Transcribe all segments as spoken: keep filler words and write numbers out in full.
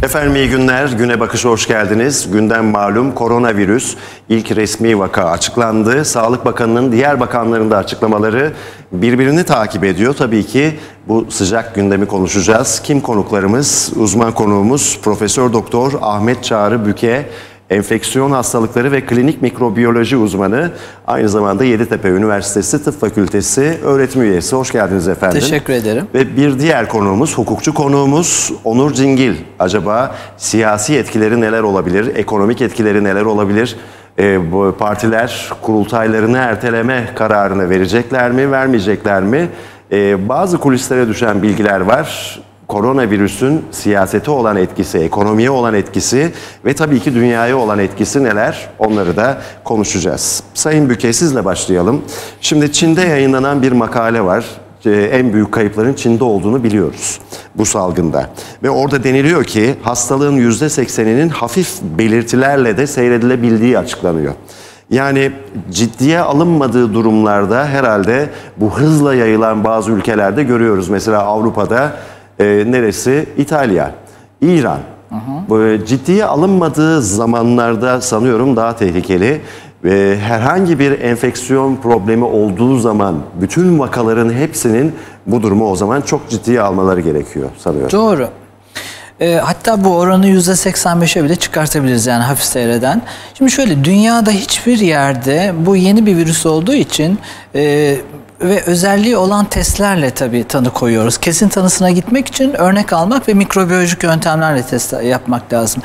Efendim iyi günler, Güne Bakış'a hoş geldiniz. Gündem malum koronavirüs ilk resmi vaka açıklandı. Sağlık Bakanı'nın diğer bakanların da açıklamaları birbirini takip ediyor. Tabii ki bu sıcak gündemi konuşacağız. Kim konuklarımız? Uzman konuğumuz Profesör Doktor Ahmet Çağrı Büke, enfeksiyon hastalıkları ve klinik mikrobiyoloji uzmanı, aynı zamanda Yeditepe Üniversitesi Tıp Fakültesi öğretim üyesi. Hoş geldiniz efendim. Teşekkür ederim. Ve bir diğer konuğumuz, hukukçu konuğumuz Onur Cingil. Acaba siyasi etkileri neler olabilir, ekonomik etkileri neler olabilir? Ee, bu partiler kurultaylarını erteleme kararını verecekler mi, vermeyecekler mi? Ee, bazı kulislere düşen bilgiler var. Koronavirüsün siyasete olan etkisi, ekonomiye olan etkisi ve tabii ki dünyaya olan etkisi neler? Onları da konuşacağız. Sayın Büke, sizle başlayalım. Şimdi Çin'de yayınlanan bir makale var. En büyük kayıpların Çin'de olduğunu biliyoruz bu salgında. Ve orada deniliyor ki hastalığın yüzde sekseninin hafif belirtilerle de seyredilebildiği açıklanıyor. Yani ciddiye alınmadığı durumlarda herhalde bu hızla yayılan bazı ülkelerde görüyoruz. Mesela Avrupa'da e, neresi? İtalya, İran. Hı hı. Böyle ciddiye alınmadığı zamanlarda sanıyorum daha tehlikeli. Ve herhangi bir enfeksiyon problemi olduğu zaman bütün vakaların hepsinin bu durumu o zaman çok ciddiye almaları gerekiyor sanıyorum. Doğru. E, hatta bu oranı yüzde seksen beşe bile çıkartabiliriz yani hafif seyreden. Şimdi şöyle, dünyada hiçbir yerde bu yeni bir virüs olduğu için e, ve özelliği olan testlerle tabii tanı koyuyoruz. Kesin tanısına gitmek için örnek almak ve mikrobiyolojik yöntemlerle test yapmak lazım.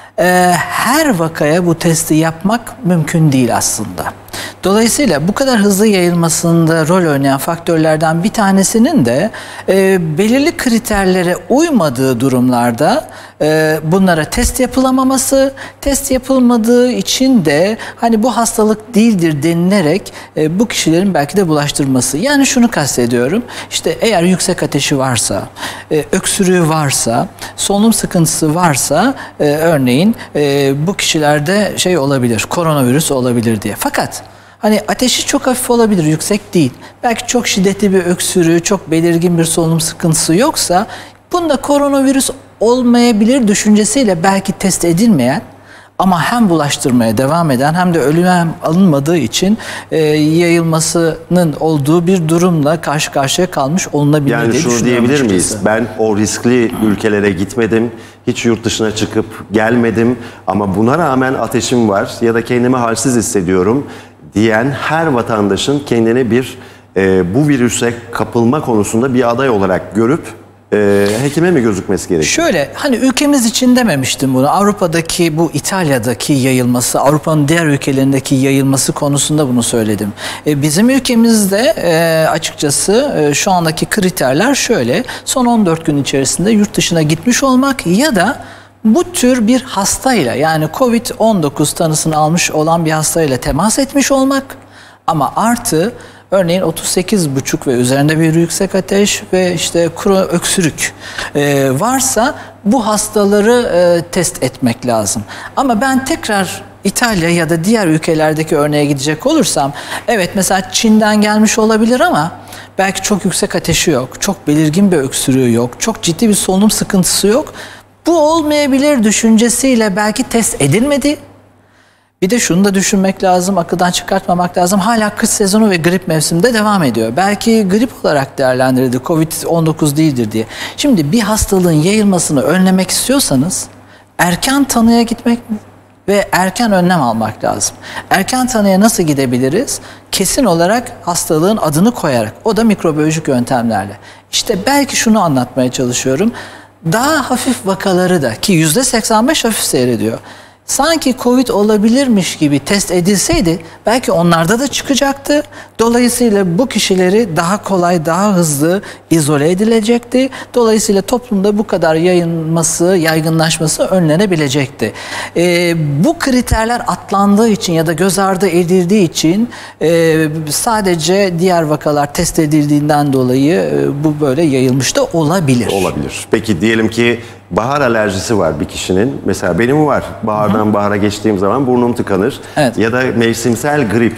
Her vakaya bu testi yapmak mümkün değil aslında. Dolayısıyla bu kadar hızlı yayılmasında rol oynayan faktörlerden bir tanesinin de e, belirli kriterlere uymadığı durumlarda e, bunlara test yapılamaması, test yapılmadığı için de hani bu hastalık değildir denilerek e, bu kişilerin belki de bulaştırması. Yani şunu kastediyorum, işte eğer yüksek ateşi varsa, e, öksürüğü varsa, solunum sıkıntısı varsa e, örneğin e, bu kişilerde şey olabilir, koronavirüs olabilir diye. Fakat hani ateşi çok hafif olabilir, yüksek değil. Belki çok şiddetli bir öksürüğü, çok belirgin bir solunum sıkıntısı yoksa bunda koronavirüs olmayabilir düşüncesiyle belki test edilmeyen ama hem bulaştırmaya devam eden hem de ölüme alınmadığı için e, yayılmasının olduğu bir durumla karşı karşıya kalmış olunabilir yani diye şunu diyebilir miyiz? Ben o riskli ülkelere gitmedim, hiç yurt dışına çıkıp gelmedim ama buna rağmen ateşim var ya da kendimi halsiz hissediyorum diyen her vatandaşın kendini bir e, bu virüse kapılma konusunda bir aday olarak görüp e, hekime mi gözükmesi gerekiyor? Şöyle, hani ülkemiz için dememiştim bunu. Avrupa'daki bu İtalya'daki yayılması, Avrupa'nın diğer ülkelerindeki yayılması konusunda bunu söyledim. E, bizim ülkemizde e, açıkçası e, şu andaki kriterler şöyle: son on dört gün içerisinde yurt dışına gitmiş olmak ya da bu tür bir hastayla, yani kovid on dokuz tanısını almış olan bir hastayla temas etmiş olmak ama artı örneğin otuz sekiz buçuk ve üzerinde bir yüksek ateş ve işte kuru öksürük e, varsa bu hastaları e, test etmek lazım. Ama ben tekrar İtalya ya da diğer ülkelerdeki örneğe gidecek olursam, evet mesela Çin'den gelmiş olabilir ama belki çok yüksek ateşi yok, çok belirgin bir öksürüğü yok, çok ciddi bir solunum sıkıntısı yok. Bu olmayabilir düşüncesiyle belki test edilmedi. Bir de şunu da düşünmek lazım, akıldan çıkartmamak lazım. Hala kış sezonu ve grip mevsiminde devam ediyor. Belki grip olarak değerlendirildi, kovid on dokuz değildir diye. Şimdi bir hastalığın yayılmasını önlemek istiyorsanız erken tanıya gitmek ve erken önlem almak lazım. Erken tanıya nasıl gidebiliriz? Kesin olarak hastalığın adını koyarak, o da mikrobiyolojik yöntemlerle. İşte belki şunu anlatmaya çalışıyorum. Daha hafif vakaları da, ki yüzde seksen beş hafif seyrediyor, sanki Covid olabilirmiş gibi test edilseydi belki onlarda da çıkacaktı. Dolayısıyla bu kişileri daha kolay, daha hızlı izole edilecekti. Dolayısıyla toplumda bu kadar yayılması, yaygınlaşması önlenebilecekti. Ee, bu kriterler atlandığı için ya da göz ardı edildiği için e, sadece diğer vakalar test edildiğinden dolayı e, bu böyle yayılmış da olabilir. Olabilir. Peki diyelim ki bahar alerjisi var bir kişinin. Mesela benim var. Bahardan Hı. bahara geçtiğim zaman burnum tıkanır. Evet. Ya da mevsimsel grip.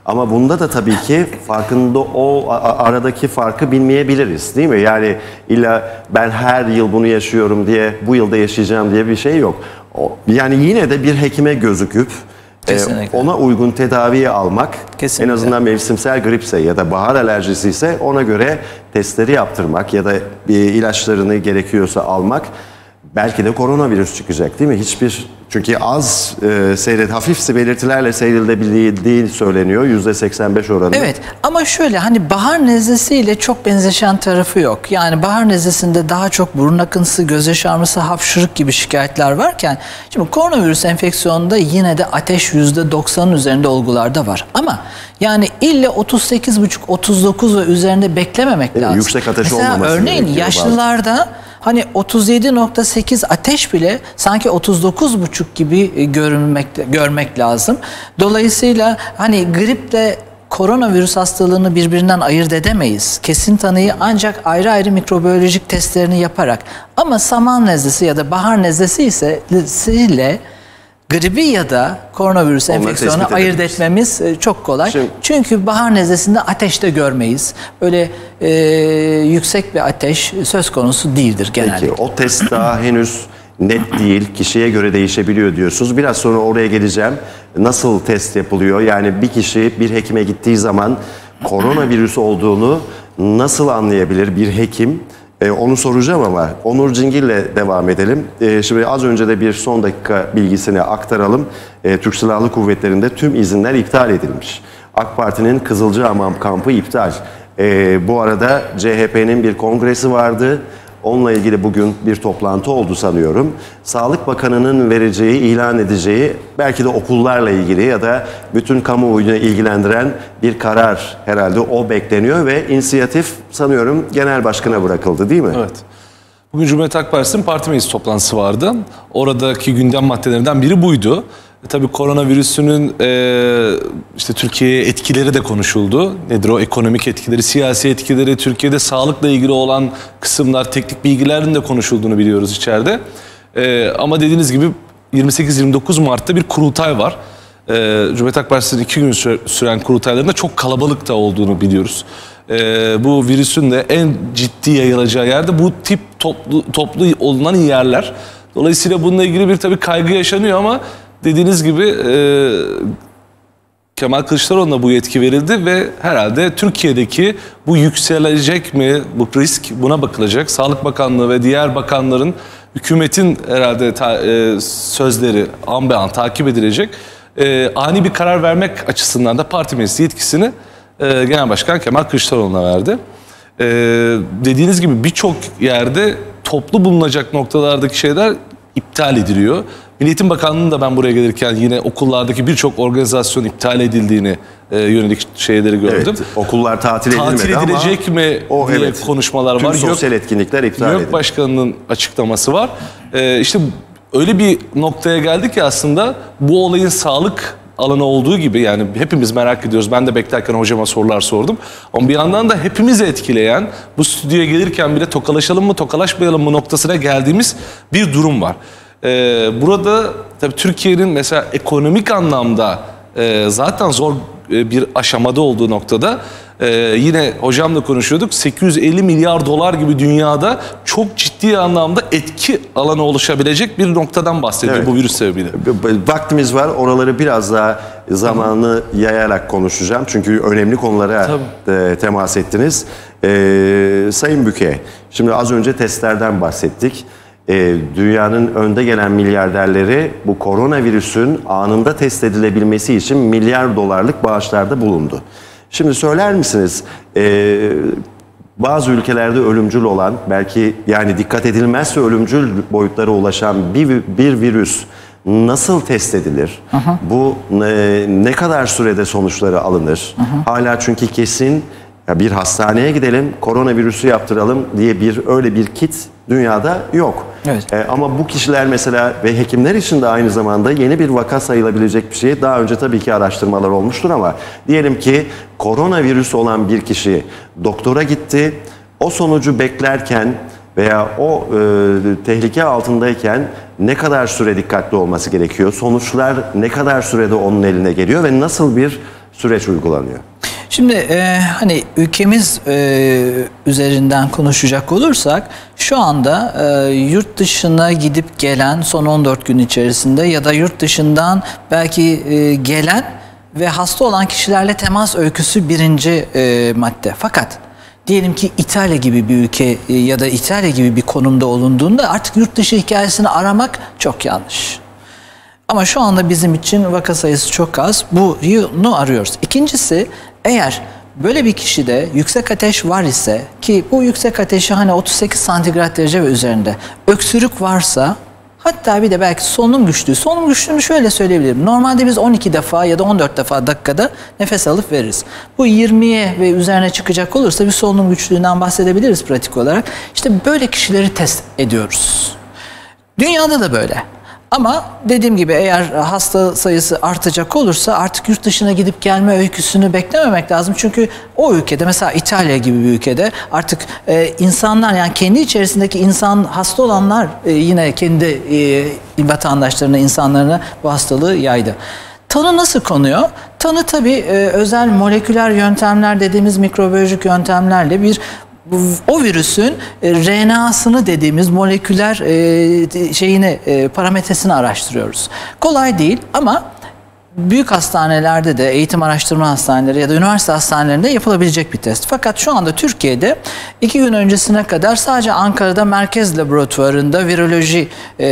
Ama bunda da tabii ki farkında o aradaki farkı bilmeyebiliriz, değil mi? Yani illa ben her yıl bunu yaşıyorum diye bu yılda yaşayacağım diye bir şey yok. Yani yine de bir hekime gözüküp Kesinlikle. ona uygun tedaviyi almak, Kesinlikle. en azından mevsimsel gripse ya da bahar alerjisi ise ona göre testleri yaptırmak ya da ilaçlarını gerekiyorsa almak. Belki de koronavirüs çıkacak, değil mi? Hiçbir, çünkü az e, seyret, hafif belirtilerle seyredilebildiği söyleniyor. yüzde seksen beş oranında. Evet, ama şöyle, hani bahar nezlesiyle çok benzeşen tarafı yok. Yani bahar nezlesinde daha çok burun akıntısı, göz yaşarması, hapşırık gibi şikayetler varken, şimdi koronavirüs enfeksiyonunda yine de ateş yüzde doksanın üzerinde olgularda var. Ama yani ille otuz sekiz buçuk otuz dokuz ve üzerinde beklememek Evet, lazım. yüksek ateş Mesela olmaması örneğin gerekiyor yaşlılarda hani otuz yedi nokta sekiz ateş bile sanki otuz dokuz buçuk gibi görünmek, görmek lazım. Dolayısıyla hani griple koronavirüs hastalığını birbirinden ayırt edemeyiz. Kesin tanıyı ancak ayrı ayrı mikrobiyolojik testlerini yaparak. Ama saman nezlesi ya da bahar nezlesi ise ile gribi ya da koronavirüs Onları enfeksiyonu tespit ayırt edebiliriz. etmemiz çok kolay. Şimdi- Çünkü bahar nezlesinde ateşte görmeyiz. Öyle e, yüksek bir ateş söz konusu değildir genellikle. Peki, o test daha henüz net değil, kişiye göre değişebiliyor diyorsunuz. Biraz sonra oraya geleceğim. Nasıl test yapılıyor? Yani bir kişi bir hekime gittiği zaman koronavirüs olduğunu nasıl anlayabilir bir hekim? Ee, onu soracağım ama Onur Cingil'le devam edelim. Ee, şimdi az önce de bir son dakika bilgisini aktaralım. Ee, Türk Silahlı Kuvvetleri'nde tüm izinler iptal edilmiş. AK Parti'nin Kızılcahamam kampı iptal. Ee, bu arada C H P'nin bir kongresi vardı. Onunla ilgili bugün bir toplantı oldu sanıyorum. Sağlık Bakanı'nın vereceği, ilan edeceği, belki de okullarla ilgili ya da bütün kamuoyunu ilgilendiren bir karar herhalde o bekleniyor ve inisiyatif sanıyorum Genel Başkan'a bırakıldı, değil mi? Evet. Bugün Cumhuriyet Halk Partisi'nin parti meclis toplantısı vardı. Oradaki gündem maddelerinden biri buydu. E, tabii koronavirüsünün e, işte Türkiye'ye etkileri de konuşuldu. Nedir o? Ekonomik etkileri, siyasi etkileri, Türkiye'de sağlıkla ilgili olan kısımlar, teknik bilgilerin de konuşulduğunu biliyoruz içeride. E, ama dediğiniz gibi yirmi sekiz yirmi dokuz Mart'ta bir kurultay var. E, Cumhuriyet Halk Partisi'nin iki gün süren kurultaylarında çok kalabalık da olduğunu biliyoruz. Ee, bu virüsün de en ciddi yayılacağı yerde bu tip toplu, toplu olunan yerler. Dolayısıyla bununla ilgili bir tabii kaygı yaşanıyor ama dediğiniz gibi e, Kemal Kılıçdaroğlu'na bu yetki verildi ve herhalde Türkiye'deki bu yükselecek mi bu risk, buna bakılacak. Sağlık Bakanlığı ve diğer bakanların, hükümetin herhalde ta, e, sözleri an be an takip edilecek. E, ani bir karar vermek açısından da parti meclisi yetkisini Ee, Genel Başkan Kemal Kılıçdaroğlu'na verdi. Ee, dediğiniz gibi birçok yerde toplu bulunacak noktalardaki şeyler iptal ediliyor. Milli Eğitim Bakanlığı'nın da ben buraya gelirken yine okullardaki birçok organizasyon iptal edildiğini e, yönelik şeyleri gördüm. Evet, okullar tatil edilmedi Tatil edilecek ama mi o, diye evet, konuşmalar tüm var. sosyal etkinlikler iptal edildi. YÖK Başkanı'nın açıklaması var. Ee, işte öyle bir noktaya geldik ki aslında bu olayın sağlık alanı olduğu gibi, yani hepimiz merak ediyoruz. Ben de beklerken hocama sorular sordum. Ama bir yandan da hepimizi etkileyen, bu stüdyoya gelirken bile tokalaşalım mı tokalaşmayalım mı noktasına geldiğimiz bir durum var. Ee, burada tabii Türkiye'nin mesela ekonomik anlamda e, zaten zor e, bir aşamada olduğu noktada e, yine hocamla konuşuyorduk. sekiz yüz elli milyar dolar gibi dünyada çok ciddi anlamda etki alanı oluşabilecek bir noktadan bahsediyor, Evet. bu virüs sebebiyle. Vaktimiz var. Oraları biraz daha zamanını yayarak konuşacağım. Çünkü önemli konulara e, temas ettiniz. E, Sayın Büke, şimdi az önce testlerden bahsettik. E, dünyanın önde gelen milyarderleri bu koronavirüsün anında test edilebilmesi için milyar dolarlık bağışlarda bulundu. Şimdi söyler misiniz, e, bazı ülkelerde ölümcül olan, belki yani dikkat edilmezse ölümcül boyutlara ulaşan bir, bir virüs nasıl test edilir? Aha. Bu ne, ne kadar sürede sonuçları alınır? Aha. Hala çünkü kesin ya bir hastaneye gidelim, koronavirüsü yaptıralım diye bir öyle bir kit dünyada yok. Evet. Ee, ama bu kişiler mesela ve hekimler için de aynı zamanda yeni bir vaka sayılabilecek bir şey. Daha önce tabii ki araştırmalar olmuştur ama diyelim ki koronavirüs olan bir kişi doktora gitti. O sonucu beklerken veya o e, tehlike altındayken ne kadar süre dikkatli olması gerekiyor? Sonuçlar ne kadar sürede onun eline geliyor ve nasıl bir süreç uygulanıyor? Şimdi e, hani ülkemiz e, üzerinden konuşacak olursak şu anda e, yurt dışına gidip gelen son on dört gün içerisinde ya da yurt dışından belki e, gelen ve hasta olan kişilerle temas öyküsü birinci e, madde. Fakat diyelim ki İtalya gibi bir ülke e, ya da İtalya gibi bir konumda olunduğunda artık yurt dışı hikayesini aramak çok yanlış. Ama şu anda bizim için vaka sayısı çok az. Bunu arıyoruz. İkincisi, eğer böyle bir kişide yüksek ateş var ise, ki bu yüksek ateşi hani otuz sekiz santigrat derece ve üzerinde, öksürük varsa, hatta bir de belki solunum güçlüğü. Solunum güçlüğünü şöyle söyleyebilirim. Normalde biz on iki defa ya da on dört defa dakikada nefes alıp veririz. Bu yirmiye ve üzerine çıkacak olursa bir solunum güçlüğünden bahsedebiliriz pratik olarak. İşte böyle kişileri test ediyoruz. Dünyada da böyle. Ama dediğim gibi eğer hasta sayısı artacak olursa artık yurt dışına gidip gelme öyküsünü beklememek lazım. Çünkü o ülkede, mesela İtalya gibi bir ülkede artık e, insanlar, yani kendi içerisindeki insan, hasta olanlar e, yine kendi e, vatandaşlarına, insanlarına bu hastalığı yaydı. Tanı nasıl konuyor? Tanı tabii e, özel moleküler yöntemler dediğimiz mikrobiyolojik yöntemlerle bir o virüsün R N A'sını dediğimiz moleküler şeyini, parametresini araştırıyoruz. Kolay değil ama büyük hastanelerde de, eğitim araştırma hastaneleri ya da üniversite hastanelerinde yapılabilecek bir test. Fakat şu anda Türkiye'de iki gün öncesine kadar sadece Ankara'da Merkez Laboratuvarı'nda viroloji e,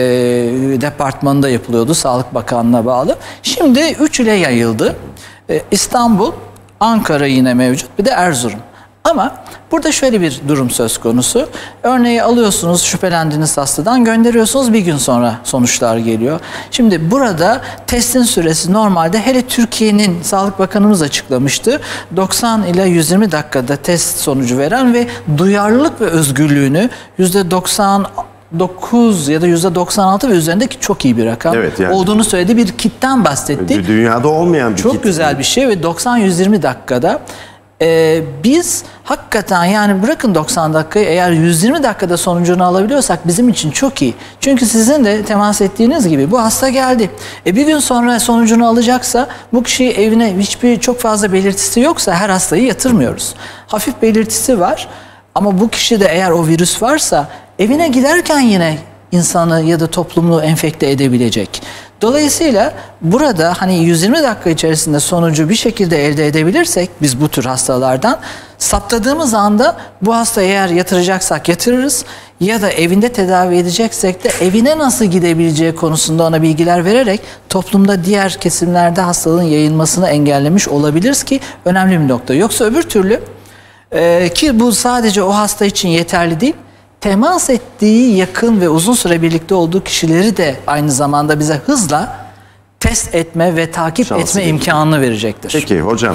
departmanında yapılıyordu, Sağlık Bakanlığı'na bağlı. Şimdi üç ile yayıldı. E, İstanbul, Ankara yine mevcut, bir de Erzurum. Ama burada şöyle bir durum söz konusu. Örneği alıyorsunuz, şüphelendiğiniz hastadan gönderiyorsunuz, bir gün sonra sonuçlar geliyor. Şimdi burada testin süresi normalde, hele Türkiye'nin Sağlık Bakanımız açıklamıştı, doksan ila yüz yirmi dakikada test sonucu veren ve duyarlılık ve özgürlüğünü yüzde doksan dokuz ya da yüzde doksan altı ve üzerindeki çok iyi bir rakam evet, yani olduğunu söyledi. Bir kitten bahsetti. Dünyada olmayan bir çok kit. güzel bir şey ve doksan yüz yirmi dakikada Ee, biz hakikaten, yani bırakın doksan dakikayı, eğer yüz yirmi dakikada sonucunu alabiliyorsak bizim için çok iyi. Çünkü sizin de temas ettiğiniz gibi bu hasta geldi. E bir gün sonra sonucunu alacaksa, bu kişiyi evine, hiçbir çok fazla belirtisi yoksa her hastayı yatırmıyoruz. Hafif belirtisi var ama bu kişide eğer o virüs varsa evine giderken yine insanı ya da toplumu enfekte edebilecek. Dolayısıyla burada hani yüz yirmi dakika içerisinde sonucu bir şekilde elde edebilirsek biz bu tür hastalardan, saptadığımız anda bu hastayı eğer yatıracaksak yatırırız ya da evinde tedavi edeceksek de evine nasıl gidebileceği konusunda ona bilgiler vererek toplumda diğer kesimlerde hastalığın yayılmasını engellemiş olabiliriz, ki önemli bir nokta. Yoksa öbür türlü e, ki bu sadece o hasta için yeterli değil, temas ettiği yakın ve uzun süre birlikte olduğu kişileri de aynı zamanda bize hızla test etme ve takip Şansı etme değil. imkanını verecektir. Peki hocam,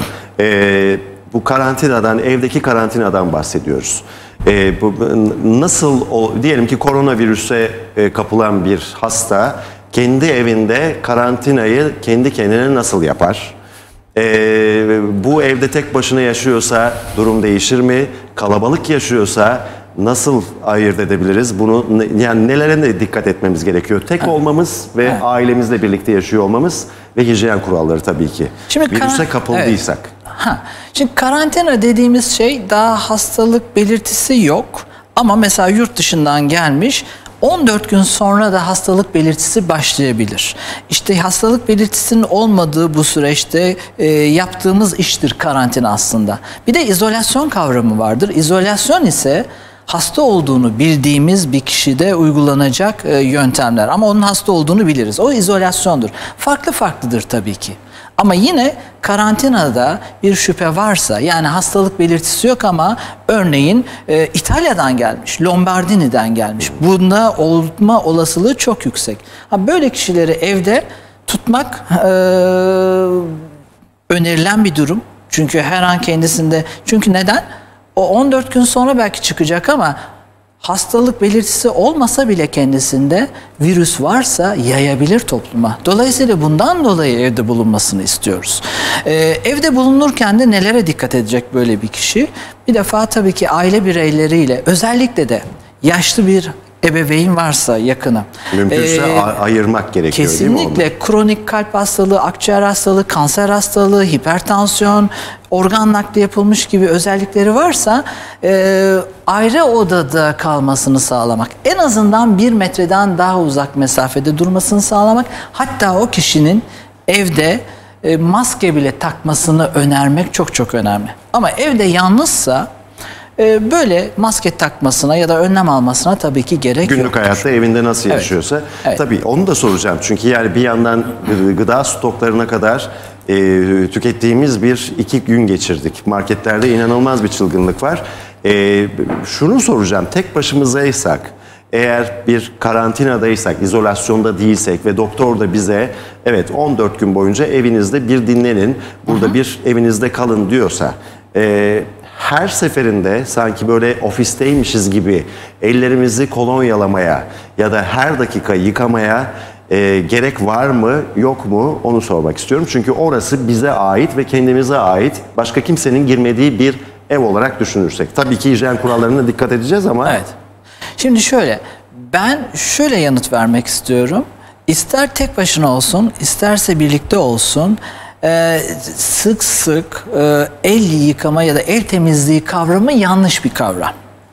e, bu karantinadan, evdeki karantinadan bahsediyoruz. E, bu, nasıl, o, diyelim ki koronavirüse e, kapılan bir hasta kendi evinde karantinayı kendi kendine nasıl yapar? E, bu evde tek başına yaşıyorsa durum değişir mi? Kalabalık yaşıyorsa nasıl ayırt edebiliriz? Bunu, yani nelere de dikkat etmemiz gerekiyor? Tek evet. olmamız ve evet. ailemizle birlikte yaşıyor olmamız ve hijyen kuralları tabii ki. Şimdi virüse kapıldıysak. Evet. Ha. Şimdi karantina dediğimiz şey, daha hastalık belirtisi yok ama mesela yurt dışından gelmiş, on dört gün sonra da hastalık belirtisi başlayabilir. İşte hastalık belirtisinin olmadığı bu süreçte e, yaptığımız iştir karantina aslında. Bir de izolasyon kavramı vardır. İzolasyon ise hasta olduğunu bildiğimiz bir kişide uygulanacak e, yöntemler. Ama onun hasta olduğunu biliriz. O izolasyondur. Farklı farklıdır tabii ki. Ama yine karantinada bir şüphe varsa, yani hastalık belirtisi yok ama örneğin e, İtalya'dan gelmiş, Lombardini'den gelmiş. Bunda olma olasılığı çok yüksek. Ha, böyle kişileri evde tutmak e, önerilen bir durum. Çünkü her an kendisinde, çünkü neden? O on dört gün sonra belki çıkacak ama hastalık belirtisi olmasa bile kendisinde virüs varsa yayabilir topluma. Dolayısıyla bundan dolayı evde bulunmasını istiyoruz. Ee, evde bulunurken de nelere dikkat edecek böyle bir kişi? Bir defa tabii ki aile bireyleriyle, özellikle de yaşlı bir ebeveyn varsa yakını. Mümkünse Ee, a- ayırmak gerekiyor değil mi? Kesinlikle kronik kalp hastalığı, akciğer hastalığı, kanser hastalığı, hipertansiyon, organ nakli yapılmış gibi özellikleri varsa e, ayrı odada kalmasını sağlamak. En azından bir metreden daha uzak mesafede durmasını sağlamak. Hatta o kişinin evde e, maske bile takmasını önermek çok çok önemli. Ama evde yalnızsa e, böyle maske takmasına ya da önlem almasına tabii ki gerek yok. Günlük hayatta evinde nasıl Evet. yaşıyorsa. Evet. Tabii onu da soracağım. Çünkü yani bir yandan gıda stoklarına kadar e, tükettiğimiz bir iki gün geçirdik. Marketlerde inanılmaz bir çılgınlık var. E, şunu soracağım. Tek başımızaysak, eğer bir karantinadaysak, izolasyonda değilsek ve doktor da bize evet on dört gün boyunca evinizde bir dinlenin, burada hı hı. bir evinizde kalın diyorsa, e, her seferinde sanki böyle ofisteymişiz gibi ellerimizi kolonyalamaya ya da her dakika yıkamaya e, gerek var mı yok mu onu sormak istiyorum. Çünkü orası bize ait ve kendimize ait, başka kimsenin girmediği bir ev olarak düşünürsek. Tabii ki hijyen kurallarına dikkat edeceğiz ama... Evet. Şimdi şöyle, ben şöyle yanıt vermek istiyorum. İster tek başına olsun, isterse birlikte olsun, e, sık sık e, el yıkama ya da el temizliği kavramı yanlış bir kavram.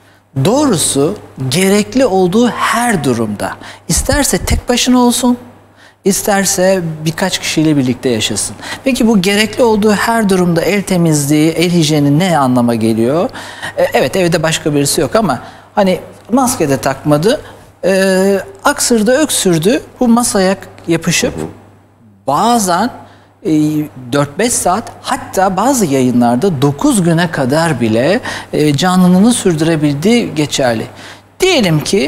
Doğrusu gerekli olduğu her durumda, isterse tek başına olsun, İsterse birkaç kişiyle birlikte yaşasın. Peki bu gerekli olduğu her durumda el temizliği, el hijyeni ne anlama geliyor? Ee, evet, evde başka birisi yok ama hani maske de takmadı, e, aksırdı, öksürdü, bu masaya yapışıp bazen e, dört beş saat, hatta bazı yayınlarda dokuz güne kadar bile e, canlılığını sürdürebildiği geçerli. Diyelim ki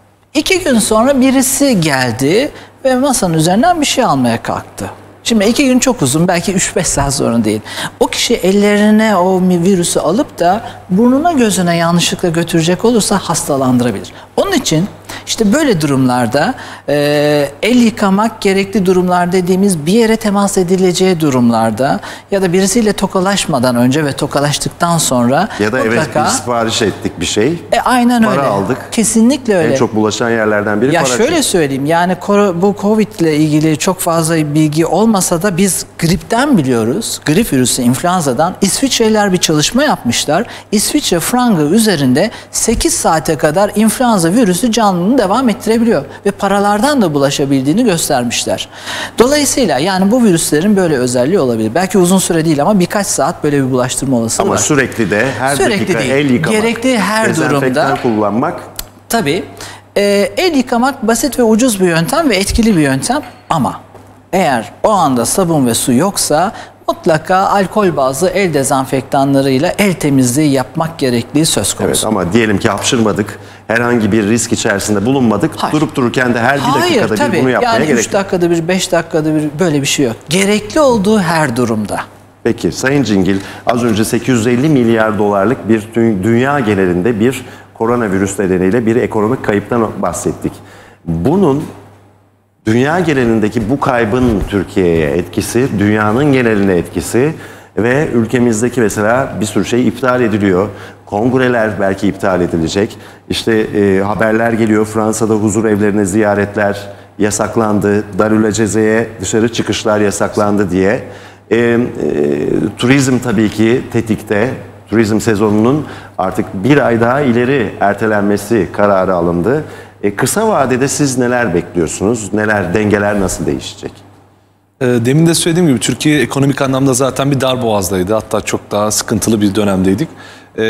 iki gün sonra birisi geldi ve masanın üzerinden bir şey almaya kalktı. Şimdi iki gün çok uzun, belki üç beş saat sonra değil. O kişi ellerine o virüsü alıp da burnuna gözüne yanlışlıkla götürecek olursa hastalandırabilir. Onun için işte böyle durumlarda e, el yıkamak gerekli durumlar dediğimiz, bir yere temas edileceği durumlarda ya da birisiyle tokalaşmadan önce ve tokalaştıktan sonra ya da mutlaka, evet bir sipariş ettik bir şey. E, aynen para öyle. aldık. Kesinlikle öyle. En çok bulaşan yerlerden biri Ya para. şöyle söyleyeyim, yani bu Covid ile ilgili çok fazla bilgi olmasa da biz gripten biliyoruz. Grip virüsü, influenzadan. İsviçreliler bir çalışma yapmışlar. İsviçre frangı üzerinde sekiz saate kadar influenza virüsü canlılığını devam ettirebiliyor. Ve paralardan da bulaşabildiğini göstermişler. Dolayısıyla yani bu virüslerin böyle özelliği olabilir. Belki uzun süre değil ama birkaç saat böyle bir bulaştırma olasılığı Ama var. sürekli de her Sürekli dakika değil. el yıkamak, gerekli her durumda dezenfektan kullanmak. Tabii e, el yıkamak basit ve ucuz bir yöntem ve etkili bir yöntem ama eğer o anda sabun ve su yoksa mutlaka alkol bazlı el dezenfektanlarıyla el temizliği yapmak gerektiği söz konusu. Evet, ama diyelim ki hapşırmadık, herhangi bir risk içerisinde bulunmadık. Hayır. Durup dururken de her bir Hayır, dakikada tabii. bir bunu yapmaya yani gerek üç yok. dakikada bir, beş dakikada bir böyle bir şey yok. Gerekli olduğu her durumda. Peki Sayın Cingil, az önce sekiz yüz elli milyar dolarlık bir dü- dünya genelinde bir koronavirüs nedeniyle bir ekonomik kayıptan bahsettik. Bunun dünya genelindeki bu kaybın Türkiye'ye etkisi, dünyanın geneline etkisi ve ülkemizdeki mesela bir sürü şey iptal ediliyor. Kongreler belki iptal edilecek. İşte e, haberler geliyor, Fransa'da huzur evlerine ziyaretler yasaklandı. Darülaceze'ye dışarı çıkışlar yasaklandı diye. E, e, turizm tabii ki tetikte. Turizm sezonunun artık bir ay daha ileri ertelenmesi kararı alındı. E, kısa vadede siz neler bekliyorsunuz? Neler, dengeler nasıl değişecek? Demin de söylediğim gibi Türkiye ekonomik anlamda zaten bir darboğazdaydı. Hatta çok daha sıkıntılı bir dönemdeydik. Ee,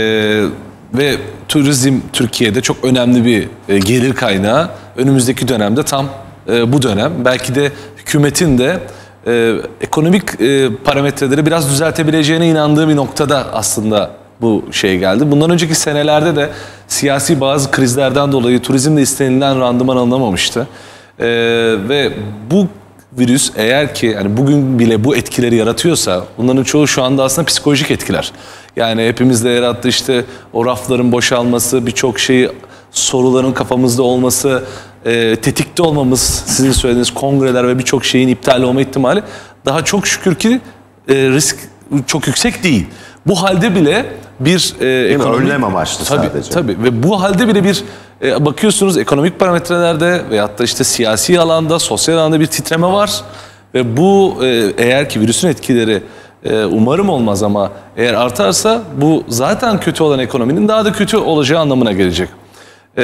ve turizm Türkiye'de çok önemli bir e, gelir kaynağı. Önümüzdeki dönemde tam e, bu dönem. Belki de hükümetin de e, ekonomik e, parametreleri biraz düzeltebileceğine inandığı bir noktada aslında bu şey geldi. Bundan önceki senelerde de siyasi bazı krizlerden dolayı turizmde istenilen randıman alınamamıştı. Ee, ve bu virüs eğer ki yani bugün bile bu etkileri yaratıyorsa bunların çoğu şu anda aslında psikolojik etkiler. Yani hepimizde yarattığı işte o rafların boşalması, birçok şeyi soruların kafamızda olması, e, tetikte olmamız, sizin söylediğiniz kongreler ve birçok şeyin iptal olma ihtimali daha çok şükür ki e, risk çok yüksek değil. Bu halde bile bir e, ekonomik... Önlem amaçlı tabii, sadece. Tabii ve bu halde bile bir e, bakıyorsunuz ekonomik parametrelerde veyahut da işte siyasi alanda, sosyal alanda bir titreme var. Ve bu e, eğer ki virüsün etkileri e, umarım olmaz ama eğer artarsa bu zaten kötü olan ekonominin daha da kötü olacağı anlamına gelecek. E,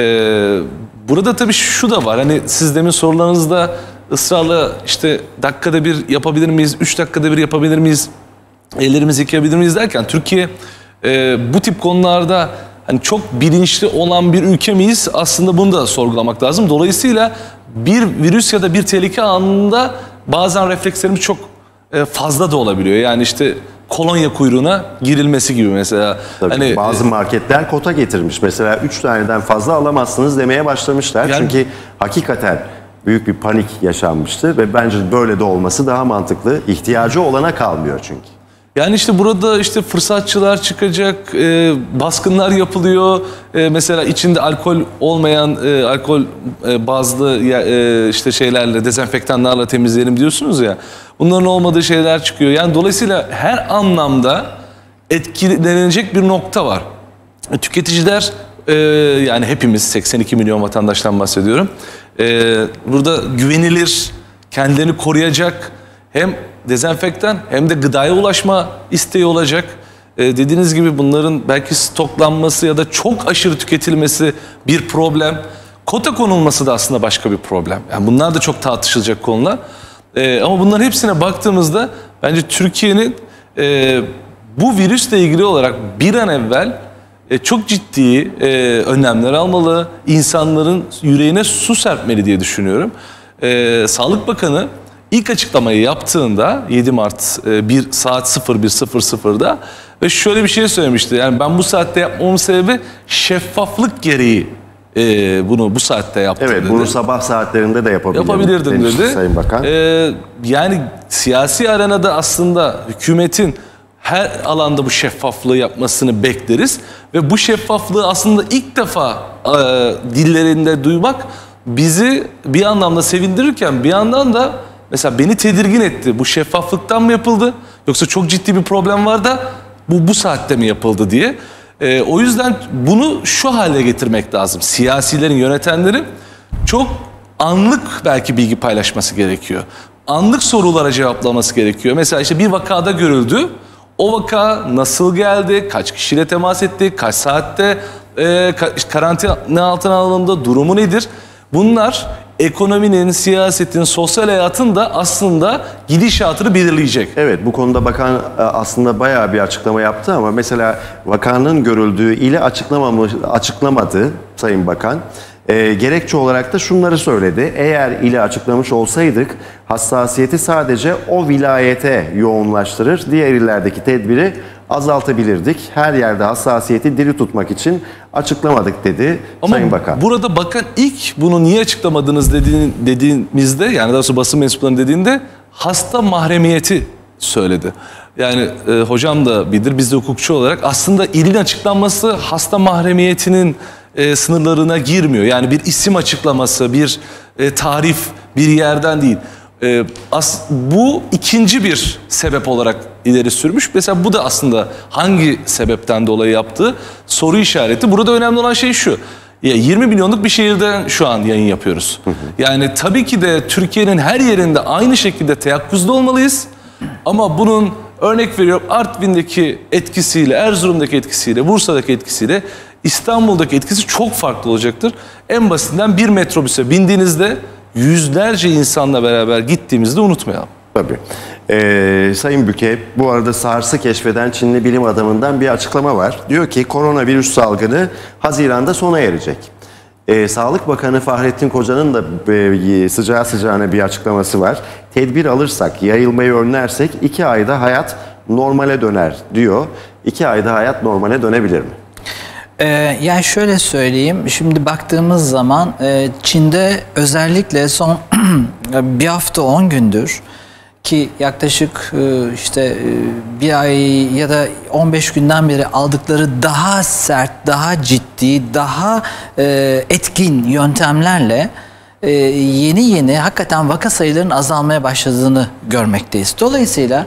burada tabii şu da var, hani siz demin sorularınızda ısrarla işte dakikada bir yapabilir miyiz, üç dakikada bir yapabilir miyiz, ellerimizi yıkayabilir miyiz derken Türkiye e, bu tip konularda hani çok bilinçli olan bir ülke miyiz? Aslında bunu da sorgulamak lazım. Dolayısıyla bir virüs ya da bir tehlike anında bazen reflekslerimiz çok e, fazla da olabiliyor. Yani işte kolonya kuyruğuna girilmesi gibi mesela. Tabii, hani bazı marketler kota getirmiş. Mesela üç taneden fazla alamazsınız demeye başlamışlar. Yani, Çünkü hakikaten büyük bir panik yaşanmıştı ve bence böyle de olması daha mantıklı. İhtiyacı olana kalmıyor çünkü. Yani işte burada işte fırsatçılar çıkacak, e, baskınlar yapılıyor. E, mesela içinde alkol olmayan, e, alkol e, bazlı e, işte şeylerle, dezenfektanlarla temizleyelim diyorsunuz ya. Bunların olmadığı şeyler çıkıyor. Yani dolayısıyla her anlamda etkilenecek bir nokta var. E, tüketiciler, e, yani hepimiz seksen iki milyon vatandaştan bahsediyorum. E, burada güvenilir, kendilerini koruyacak hem dezenfektan hem de gıdaya ulaşma isteği olacak. Ee, dediğiniz gibi bunların belki stoklanması ya da çok aşırı tüketilmesi bir problem. Kota konulması da aslında başka bir problem. Yani bunlar da çok tartışılacak konular. Ee, ama bunların hepsine baktığımızda bence Türkiye'nin e, bu virüsle ilgili olarak bir an evvel e, çok ciddi e, önlemler almalı. İnsanların yüreğine su serpmeli diye düşünüyorum. E, Sağlık Bakanı İlk açıklamayı yaptığında yedi Mart bir saat sıfır bir sıfır sıfırda ve şöyle bir şey söylemişti. Yani ben bu saatte yapmamın sebebi şeffaflık gereği e, bunu bu saatte yaptım Evet, dedi. bunu sabah saatlerinde de yapabilirim. Yapabilirdim dedi. Sayın Bakan. Ee, yani siyasi arenada aslında hükümetin her alanda bu şeffaflığı yapmasını bekleriz ve bu şeffaflığı aslında ilk defa e, dillerinde duymak bizi bir anlamda sevindirirken bir yandan da mesela beni tedirgin etti. Bu şeffaflıktan mı yapıldı? Yoksa çok ciddi bir problem var da bu bu saatte mi yapıldı diye. Ee, o yüzden bunu şu hale getirmek lazım. Siyasilerin, yönetenlerin çok anlık belki bilgi paylaşması gerekiyor. Anlık sorulara cevaplaması gerekiyor. Mesela işte bir vakada görüldü. O vaka nasıl geldi? Kaç kişiyle temas etti? Kaç saatte e, karantina altına alındı? Durumu nedir? Bunlar ekonominin, siyasetin, sosyal hayatın da aslında gidişatını belirleyecek. Evet, bu konuda bakan aslında bayağı bir açıklama yaptı ama mesela vakanın görüldüğü ili açıklamamış, açıklamadı Sayın Bakan. E, gerekçe olarak da şunları söyledi. Eğer ili açıklamış olsaydık hassasiyeti sadece o vilayete yoğunlaştırır, diğer illerdeki tedbiri azaltabilirdik. Her yerde hassasiyeti diri tutmak için açıklamadık dedi Ama Sayın Bakan. Burada bakan ilk bunu niye açıklamadınız dediğin, dediğimizde, yani daha doğrusu basın mensuplarının dediğinde hasta mahremiyeti söyledi. Yani e, hocam da bilir, biz de hukukçu olarak aslında ilin açıklanması hasta mahremiyetinin e, sınırlarına girmiyor. Yani bir isim açıklaması, bir e, tarif bir yerden değil. E, as, bu ikinci bir sebep olarak ileri sürmüş. Mesela bu da aslında hangi sebepten dolayı yaptığı soru işareti. Burada önemli olan şey şu. yirmi milyonluk bir şehirden şu an yayın yapıyoruz. Yani tabii ki de Türkiye'nin her yerinde aynı şekilde teyakkuzda olmalıyız. Ama bunun örnek veriyorum Artvin'deki etkisiyle, Erzurum'daki etkisiyle, Bursa'daki etkisiyle İstanbul'daki etkisi çok farklı olacaktır. En basitinden bir metrobüse bindiğinizde yüzlerce insanla beraber gittiğimizde unutmayalım. Tabii. Ee, Sayın Büke, bu arada SARS'ı keşfeden Çinli bilim adamından bir açıklama var. Diyor ki koronavirüs salgını Haziran'da sona erecek. Ee, Sağlık Bakanı Fahrettin Koca'nın da e, sıcağı sıcağına bir açıklaması var. Tedbir alırsak, yayılmayı önlersek iki ayda hayat normale döner diyor. İki ayda hayat normale dönebilir mi? Ee, yani şöyle söyleyeyim, şimdi baktığımız zaman e, Çin'de özellikle son bir hafta on gündür ki yaklaşık e, işte e, bir ay ya da on beş günden beri aldıkları daha sert, daha ciddi, daha e, etkin yöntemlerle e, yeni yeni hakikaten vaka sayılarının azalmaya başladığını görmekteyiz. Dolayısıyla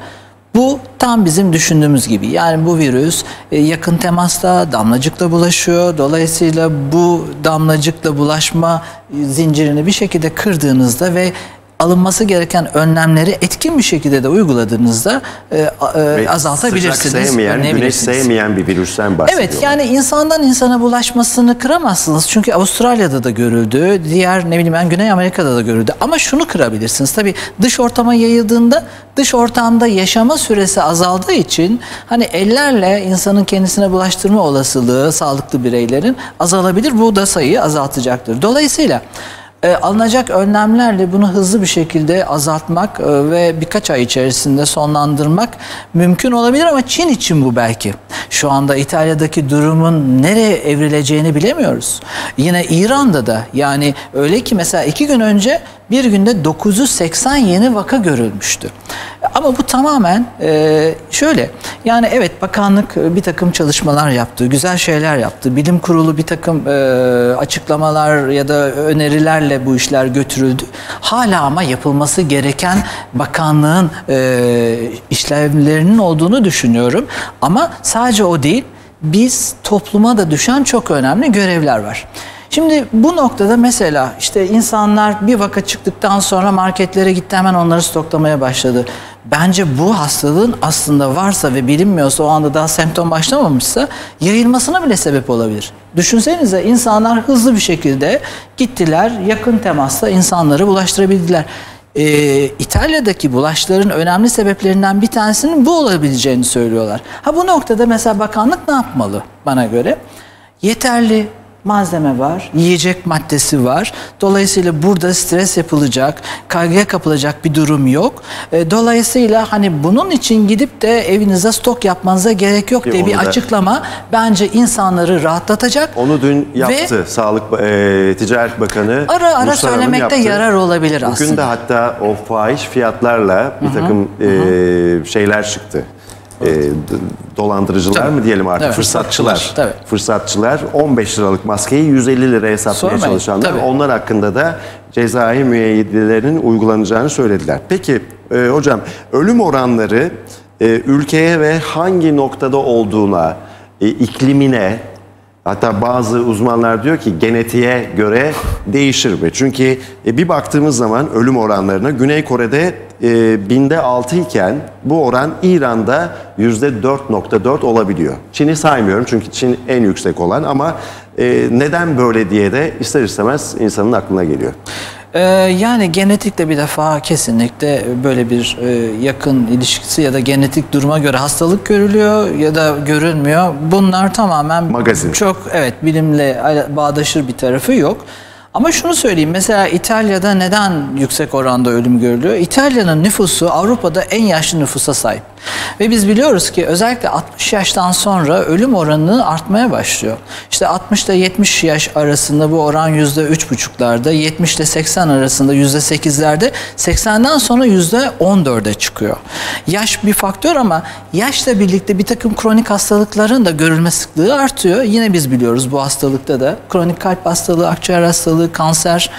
Bu tam bizim düşündüğümüz gibi. Yani bu virüs yakın temasta, damlacıkla bulaşıyor. Dolayısıyla bu damlacıkla bulaşma zincirini bir şekilde kırdığınızda ve alınması gereken önlemleri etkin bir şekilde de uyguladığınızda e, e, azaltabilirsiniz. Sıcak sevmeyen, güneş sevmeyen bir virüsten bahsediyorlar. Evet, yani insandan insana bulaşmasını kıramazsınız. Çünkü Avustralya'da da görüldü. Diğer ne bileyim ben Güney Amerika'da da görüldü. Ama şunu kırabilirsiniz. Tabii dış ortama yayıldığında dış ortamda yaşama süresi azaldığı için hani ellerle insanın kendisine bulaştırma olasılığı sağlıklı bireylerin azalabilir. Bu da sayıyı azaltacaktır. Dolayısıyla E, alınacak önlemlerle bunu hızlı bir şekilde azaltmak e, ve birkaç ay içerisinde sonlandırmak mümkün olabilir ama Çin için bu belki. Şu anda İtalya'daki durumun nereye evrileceğini bilemiyoruz. Yine İran'da da, yani öyle ki mesela iki gün önce bir günde dokuz yüz seksen yeni vaka görülmüştü. Ama bu tamamen e, şöyle, yani evet, bakanlık bir takım çalışmalar yaptı, güzel şeyler yaptı. Bilim kurulu bir takım e, açıklamalar ya da önerilerle bu işler götürüldü. Hala ama yapılması gereken bakanlığın e, işlevlerinin olduğunu düşünüyorum. Ama sadece o değil, biz topluma da düşen çok önemli görevler var. Şimdi bu noktada mesela işte insanlar bir vaka çıktıktan sonra marketlere gitti, hemen onları stoklamaya başladı. Bence bu hastalığın aslında varsa ve bilinmiyorsa, o anda daha semptom başlamamışsa yayılmasına bile sebep olabilir. Düşünsenize, insanlar hızlı bir şekilde gittiler, yakın temasla insanları bulaştırabildiler. Ee, İtalya'daki bulaşların önemli sebeplerinden bir tanesinin bu olabileceğini söylüyorlar. Ha, bu noktada mesela bakanlık ne yapmalı bana göre? Yeterli malzeme var, yiyecek maddesi var. Dolayısıyla burada stres yapılacak, kaygıya kapılacak bir durum yok. Dolayısıyla hani bunun için gidip de evinize stok yapmanıza gerek yok diye bir açıklama bence insanları rahatlatacak. Onu dün yaptı ve Sağlık e, Ticaret Bakanı. Ara ara söylemekte yarar olabilir Bugün aslında. Bugün de hatta o fahiş fiyatlarla bir takım hı hı. E, şeyler çıktı. E, dolandırıcılar Tabii. mı diyelim artık, evet. fırsatçılar. Tabii. Fırsatçılar on beş liralık maskeyi yüz elli liraya satmaya Sormayın. çalışanlar. Tabii. Onlar hakkında da cezai müeyyidelerinin uygulanacağını söylediler. Peki e, hocam, ölüm oranları e, ülkeye ve hangi noktada olduğuna, e, iklimine, hatta bazı uzmanlar diyor ki genetiğe göre değişir mi? Çünkü e, bir baktığımız zaman ölüm oranlarına Güney Kore'de e, binde altı iken bu oran İran'da yüzde dört nokta dört olabiliyor. Çin'i saymıyorum çünkü Çin en yüksek olan, ama e, neden böyle diye de ister istemez insanın aklına geliyor. Ee, yani genetikle bir defa kesinlikle böyle bir e, yakın ilişkisi ya da genetik duruma göre hastalık görülüyor ya da görülmüyor. Bunlar tamamen Magazin. çok evet bilimle bağdaşır bir tarafı yok. Ama şunu söyleyeyim, mesela İtalya'da neden yüksek oranda ölüm görülüyor? İtalya'nın nüfusu Avrupa'da en yaşlı nüfusa sahip. Ve biz biliyoruz ki özellikle altmış yaştan sonra ölüm oranı artmaya başlıyor. İşte altmış ile yetmiş yaş arasında bu oran yüzde üç buçuklarda, yetmiş ile seksen arasında yüzde sekizlerde, seksenden sonra yüzde on dörde çıkıyor. Yaş bir faktör ama yaşla birlikte bir takım kronik hastalıkların da görülme sıklığı artıyor. Yine biz biliyoruz bu hastalıkta da kronik kalp hastalığı, akciğer hastalığı, kanser,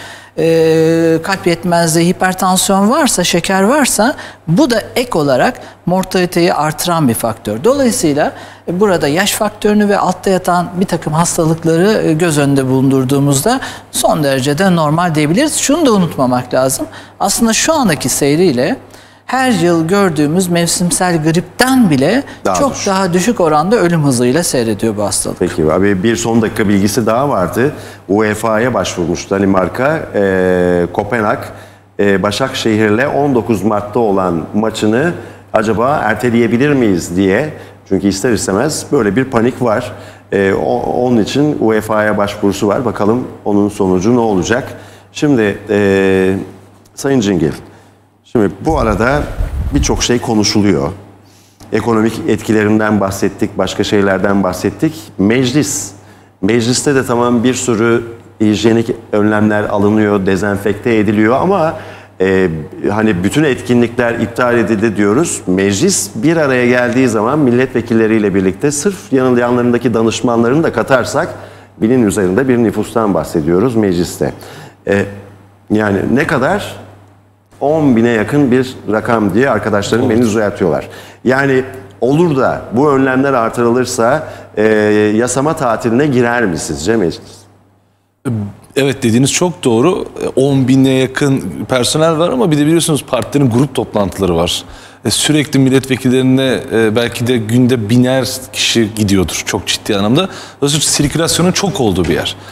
e, kalp yetmezliği, hipertansiyon varsa, şeker varsa bu da ek olarak mortaliteyi artıran bir faktör. Dolayısıyla burada yaş faktörünü ve altta yatan bir takım hastalıkları göz önünde bulundurduğumuzda son derecede normal diyebiliriz. Şunu da unutmamak lazım. Aslında şu andaki seyriyle her yıl gördüğümüz mevsimsel gripten bile daha çok düşük. daha düşük oranda ölüm hızıyla seyrediyor bu hastalık. Peki abi, bir son dakika bilgisi daha vardı. U E F A'ya başvurmuş Danimarka, e, Kopenhag, e, Başakşehir'le on dokuz Mart'ta olan maçını acaba erteleyebilir miyiz diye. Çünkü ister istemez böyle bir panik var. E, o, onun için U E F A'ya başvurusu var. Bakalım onun sonucu ne olacak? Şimdi e, Sayın Cingil, şimdi bu arada birçok şey konuşuluyor. Ekonomik etkilerinden bahsettik, başka şeylerden bahsettik. Meclis, mecliste de tamam bir sürü hijyenik önlemler alınıyor, dezenfekte ediliyor ama e, hani bütün etkinlikler iptal edildi diyoruz. Meclis bir araya geldiği zaman milletvekilleriyle birlikte, sırf yanlarındaki danışmanlarını da katarsak binin üzerinde bir nüfustan bahsediyoruz mecliste. E, yani ne kadar? on bine yakın bir rakam diye arkadaşlarım beni düzeltiyorlar. Yani olur da bu önlemler artırılırsa e, yasama tatiline girer mi sizce meclis? Evet, dediğiniz çok doğru. on bine yakın personel var ama bir de biliyorsunuz partilerin grup toplantıları var. Sürekli milletvekillerine belki de günde biner kişi gidiyordur çok ciddi anlamda. Dolayısıyla sirkülasyonun çok olduğu bir yer.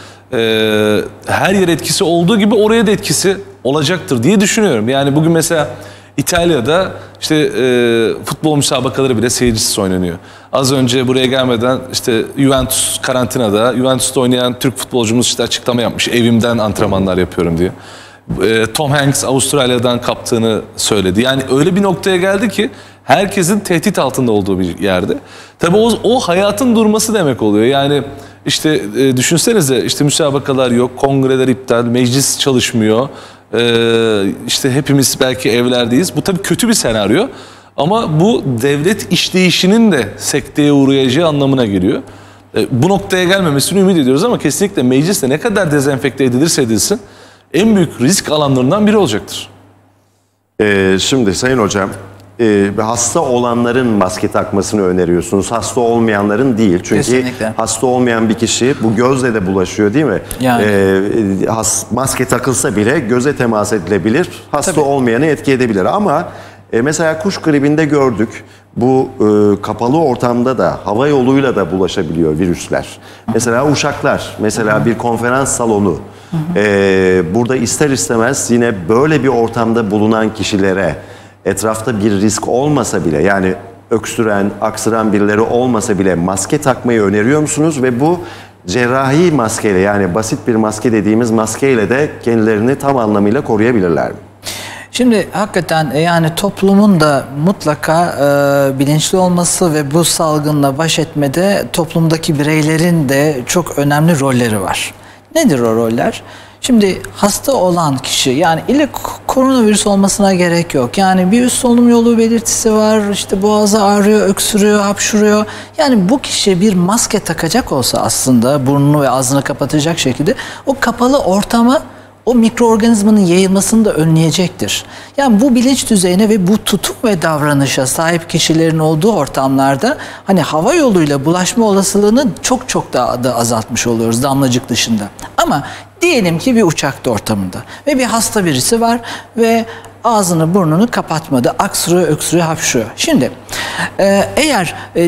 Her yer etkisi olduğu gibi oraya da etkisi olacaktır diye düşünüyorum. Yani bugün mesela İtalya'da işte e, futbol müsabakaları bile seyircisiz oynanıyor. Az önce buraya gelmeden işte Juventus karantinada, Juventus'ta oynayan Türk futbolcumuz işte açıklama yapmış. Evimden antrenmanlar yapıyorum diye. E, Tom Hanks Avustralya'dan kaptığını söyledi. Yani öyle bir noktaya geldi ki herkesin tehdit altında olduğu bir yerde. Tabii o, o hayatın durması demek oluyor. Yani işte e, düşünsenize işte müsabakalar yok, kongreler iptal, meclis çalışmıyor. Ee, işte hepimiz belki evlerdeyiz. Bu tabii kötü bir senaryo ama bu devlet işleyişinin de sekteye uğrayacağı anlamına geliyor. Ee, bu noktaya gelmemesini ümit ediyoruz ama kesinlikle mecliste ne kadar dezenfekte edilirse edilsin en büyük risk alanlarından biri olacaktır. Ee, şimdi Sayın Hocam, e, hasta olanların maske takmasını öneriyorsunuz. Hasta olmayanların değil. Çünkü Kesinlikle. hasta olmayan bir kişi bu gözle de bulaşıyor değil mi? Yani. Ee, has, maske takılsa bile göze temas edilebilir. Hasta Tabii. olmayanı etki edebilir. Ama e, mesela kuş gribinde gördük. Bu e, kapalı ortamda da hava yoluyla da bulaşabiliyor virüsler. Mesela uçaklar, mesela bir konferans salonu. E, burada ister istemez yine böyle bir ortamda bulunan kişilere etrafta bir risk olmasa bile, yani öksüren, aksıran birileri olmasa bile maske takmayı öneriyor musunuz? Ve bu cerrahi maskeyle, yani basit bir maske dediğimiz maskeyle de kendilerini tam anlamıyla koruyabilirler mi? Şimdi hakikaten yani toplumun da mutlaka e, bilinçli olması ve bu salgınla baş etmede toplumdaki bireylerin de çok önemli rolleri var. Nedir o roller? Şimdi hasta olan kişi, yani illa koronavirüs olmasına gerek yok. Yani bir üst solunum yolu belirtisi var, işte boğazı ağrıyor, öksürüyor, hapşuruyor. Yani bu kişi bir maske takacak olsa aslında burnunu ve ağzını kapatacak şekilde o kapalı ortama o mikroorganizmanın yayılmasını da önleyecektir. Yani bu bilinç düzeyine ve bu tutum ve davranışa sahip kişilerin olduğu ortamlarda hani hava yoluyla bulaşma olasılığını çok çok daha da azaltmış oluyoruz damlacık dışında. Ama diyelim ki bir uçakta ortamında ve bir hasta birisi var ve ağzını burnunu kapatmadı, aksırıyor, öksürüyor, hapşırıyor. Şimdi e, eğer e,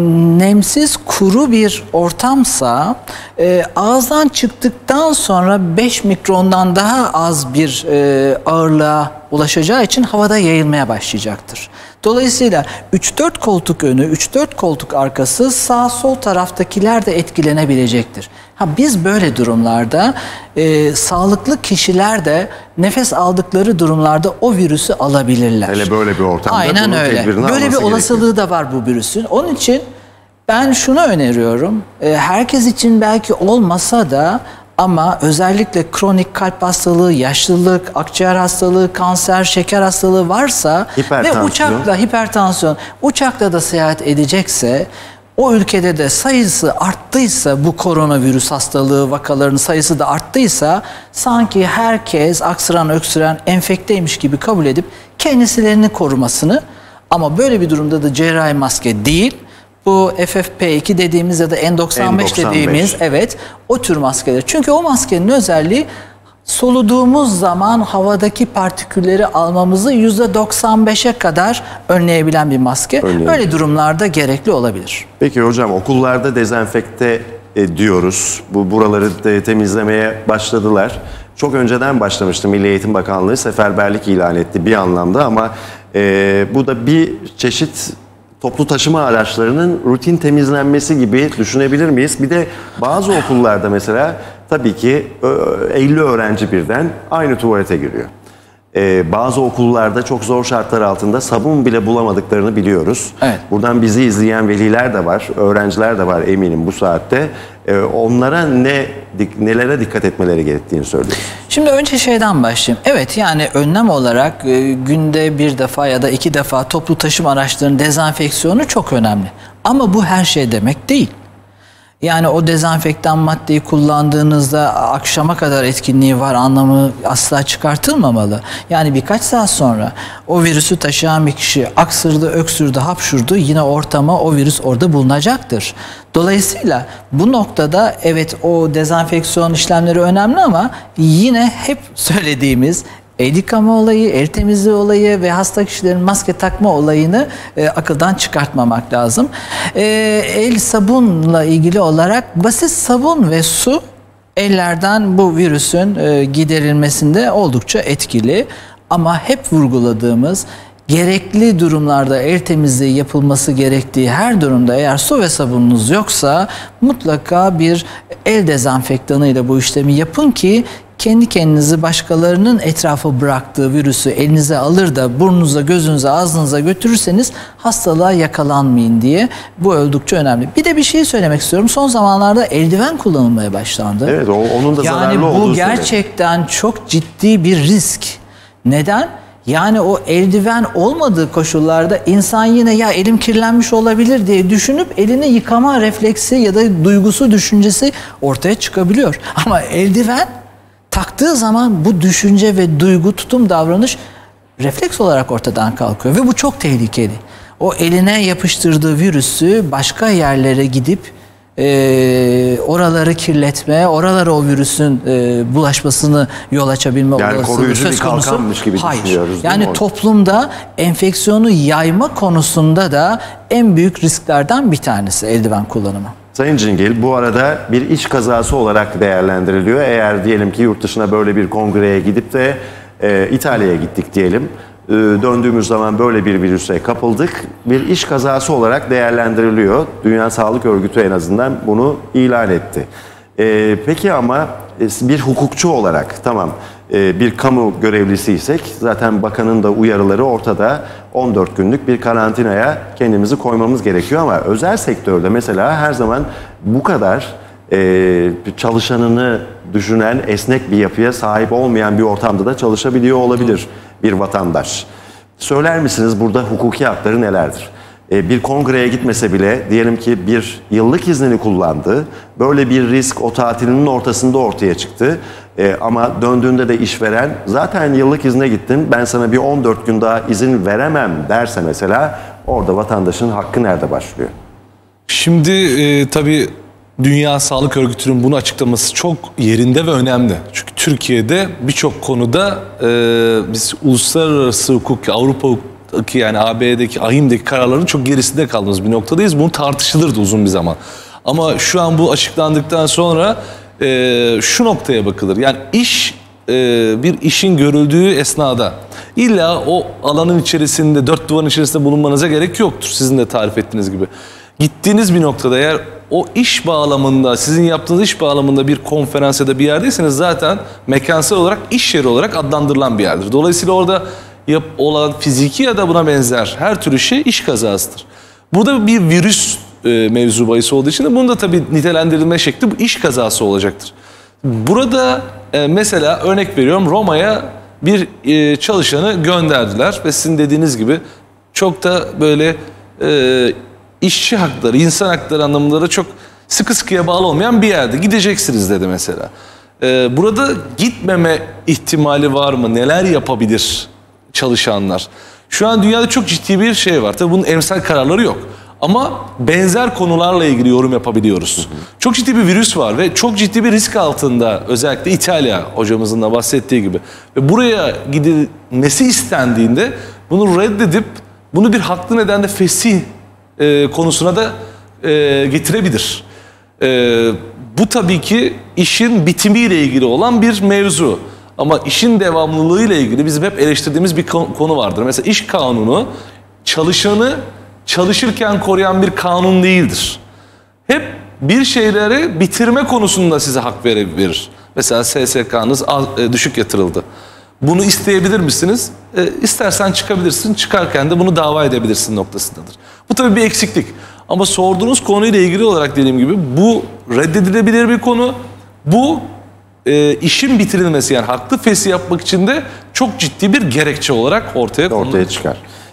nemsiz kuru bir ortamsa e, ağızdan çıktıktan sonra beş mikrondan daha az bir e, ağırlığa ulaşacağı için havada yayılmaya başlayacaktır. Dolayısıyla üç dört koltuk önü, üç dört koltuk arkası, sağ sol taraftakiler de etkilenebilecektir. Ha, biz böyle durumlarda e, sağlıklı kişiler de nefes aldıkları durumlarda o virüsü alabilirler. Hele böyle bir ortamda Aynen bunun öyle. tedbirini Böyle bir alması olasılığı gerekiyor. da var bu virüsün. Onun için ben şunu öneriyorum. E, herkes için belki olmasa da ama özellikle kronik kalp hastalığı, yaşlılık, akciğer hastalığı, kanser, şeker hastalığı varsa ve uçakla hipertansiyon, uçakla da seyahat edecekse, o ülkede de sayısı arttıysa, bu koronavirüs hastalığı vakalarının sayısı da arttıysa, sanki herkes aksıran öksüren enfekteymiş gibi kabul edip kendisilerini korumasını, ama böyle bir durumda da cerrahi maske değil, bu F F P iki dediğimiz ya da N doksan beş dediğimiz, evet, o tür maskeler. Çünkü o maskenin özelliği soluduğumuz zaman havadaki partikülleri almamızı yüzde doksan beşe kadar önleyebilen bir maske. Öyle durumlarda gerekli olabilir. Peki hocam, okullarda dezenfekte ediyoruz. Bu buraları de temizlemeye başladılar. Çok önceden başlamıştı. Milli Eğitim Bakanlığı seferberlik ilan etti bir anlamda, ama e, bu da bir çeşit toplu taşıma araçlarının rutin temizlenmesi gibi düşünebilir miyiz? Bir de bazı okullarda mesela tabii ki elli öğrenci birden aynı tuvalete giriyor. Ee, bazı okullarda çok zor şartlar altında sabun bile bulamadıklarını biliyoruz. Evet. Buradan bizi izleyen veliler de var, öğrenciler de var eminim bu saatte. Ee, onlara ne nelere dikkat etmeleri gerektiğini söylüyoruz. Şimdi önce şeyden başlayayım. Evet, yani önlem olarak e, günde bir defa ya da iki defa toplu taşıma araçlarının dezenfeksiyonu çok önemli. Ama bu her şey demek değil. Yani o dezenfektan maddeyi kullandığınızda akşama kadar etkinliği var anlamı asla çıkartılmamalı. Yani birkaç saat sonra o virüsü taşıyan bir kişi aksırdı, öksürdü, hapşurdu, yine ortama o virüs orada bulunacaktır. Dolayısıyla bu noktada evet o dezenfeksiyon işlemleri önemli ama yine hep söylediğimiz el yıkama olayı, el temizliği olayı ve hasta kişilerin maske takma olayını e, akıldan çıkartmamak lazım. E, el sabunla ilgili olarak basit sabun ve su ellerden bu virüsün e, giderilmesinde oldukça etkili. Ama hep vurguladığımız gerekli durumlarda el temizliği yapılması gerektiği her durumda eğer su ve sabununuz yoksa mutlaka bir el dezenfektanıyla bu işlemi yapın ki kendi kendinizi başkalarının etrafa bıraktığı virüsü elinize alır da burnunuza, gözünüze, ağzınıza götürürseniz hastalığa yakalanmayın diye. Bu oldukça önemli. Bir de bir şey söylemek istiyorum. Son zamanlarda eldiven kullanılmaya başlandı. Evet, o, onun da zararlı yani olduğu bu gerçekten söyledi. Çok ciddi bir risk. Neden? Yani o eldiven olmadığı koşullarda insan yine ya elim kirlenmiş olabilir diye düşünüp elini yıkama refleksi ya da duygusu, düşüncesi ortaya çıkabiliyor. Ama eldiven taktığı zaman bu düşünce ve duygu, tutum, davranış refleks olarak ortadan kalkıyor ve bu çok tehlikeli. O eline yapıştırdığı virüsü başka yerlere gidip e, oraları kirletme, oralara o virüsün e, bulaşmasını yol açabilme yani olasılığı söz konusu. kalkanmış gibi Hayır. düşünüyoruz. Yani toplumda enfeksiyonu yayma konusunda da en büyük risklerden bir tanesi eldiven kullanımı. Sayın Cingil, bu arada bir iş kazası olarak değerlendiriliyor. Eğer diyelim ki yurt dışına böyle bir kongreye gidip de e, İtalya'ya gittik diyelim. E, döndüğümüz zaman böyle bir virüse kapıldık. Bir iş kazası olarak değerlendiriliyor. Dünya Sağlık Örgütü en azından bunu ilan etti. E, peki ama bir hukukçu olarak tamam e, bir kamu görevlisiysek zaten bakanın da uyarıları ortada. on dört günlük bir karantinaya kendimizi koymamız gerekiyor ama özel sektörde mesela her zaman bu kadar e, çalışanını düşünen esnek bir yapıya sahip olmayan bir ortamda da çalışabiliyor olabilir bir vatandaş. Söyler misiniz burada hukuki hakları nelerdir? E, bir kongreye gitmese bile diyelim ki bir yıllık iznini kullandı. Böyle bir risk o tatilinin ortasında ortaya çıktı. E, ama döndüğünde de işveren zaten yıllık izne gittin, ben sana bir on dört gün daha izin veremem derse mesela orada vatandaşın hakkı nerede başlıyor? Şimdi e, tabii Dünya Sağlık Örgütü'nün bunu açıklaması çok yerinde ve önemli. Çünkü Türkiye'de birçok konuda e, biz uluslararası hukuk, Avrupa hukuku yani A B'deki, A İ M'deki kararların çok gerisinde kaldığımız bir noktadayız. Bunu tartışılırdı uzun bir zaman. Ama şu an bu açıklandıktan sonra e, şu noktaya bakılır. Yani iş e, bir işin görüldüğü esnada illa o alanın içerisinde, dört duvarın içerisinde bulunmanıza gerek yoktur. Sizin de tarif ettiğiniz gibi. Gittiğiniz bir noktada eğer o iş bağlamında, sizin yaptığınız iş bağlamında bir konferans ya da bir yerdeyseniz zaten mekansal olarak iş yeri olarak adlandırılan bir yerdir. Dolayısıyla orada yap, olan fiziki ya da buna benzer her türlü şey iş kazasıdır. Burada bir virüs e, mevzu bahis olduğu için de bunun da tabii nitelendirilme şekli bu iş kazası olacaktır. Burada e, mesela örnek veriyorum Roma'ya bir e, çalışanı gönderdiler ve sizin dediğiniz gibi çok da böyle e, işçi hakları, insan hakları anlamında da çok sıkı sıkıya bağlı olmayan bir yerde gideceksiniz dedi mesela. E, burada gitmeme ihtimali var mı? Neler yapabilir çalışanlar? Şu an dünyada çok ciddi bir şey var. Tabii bunun emsal kararları yok. Ama benzer konularla ilgili yorum yapabiliyoruz. Hı hı. Çok ciddi bir virüs var ve çok ciddi bir risk altında özellikle İtalya hocamızın da bahsettiği gibi. Ve buraya gidilmesi istendiğinde bunu reddedip bunu bir haklı nedenle fesih e, konusuna da e, getirebilir. E, bu tabii ki işin bitimiyle ilgili olan bir mevzu. Ama işin devamlılığıyla ilgili bizim hep eleştirdiğimiz bir konu vardır. Mesela iş kanunu çalışanı çalışırken koruyan bir kanun değildir. Hep bir şeyleri bitirme konusunda size hak verir. Mesela S S K'nız düşük yatırıldı. Bunu isteyebilir misiniz? E, istersen çıkabilirsin, çıkarken de bunu dava edebilirsin noktasındadır. Bu tabii bir eksiklik. Ama sorduğunuz konuyla ilgili olarak dediğim gibi bu reddedilebilir bir konu. Bu e, işin bitirilmesi yani haklı fesih yapmak için de çok ciddi bir gerekçe olarak ortaya konulur. Ortaya çıkar.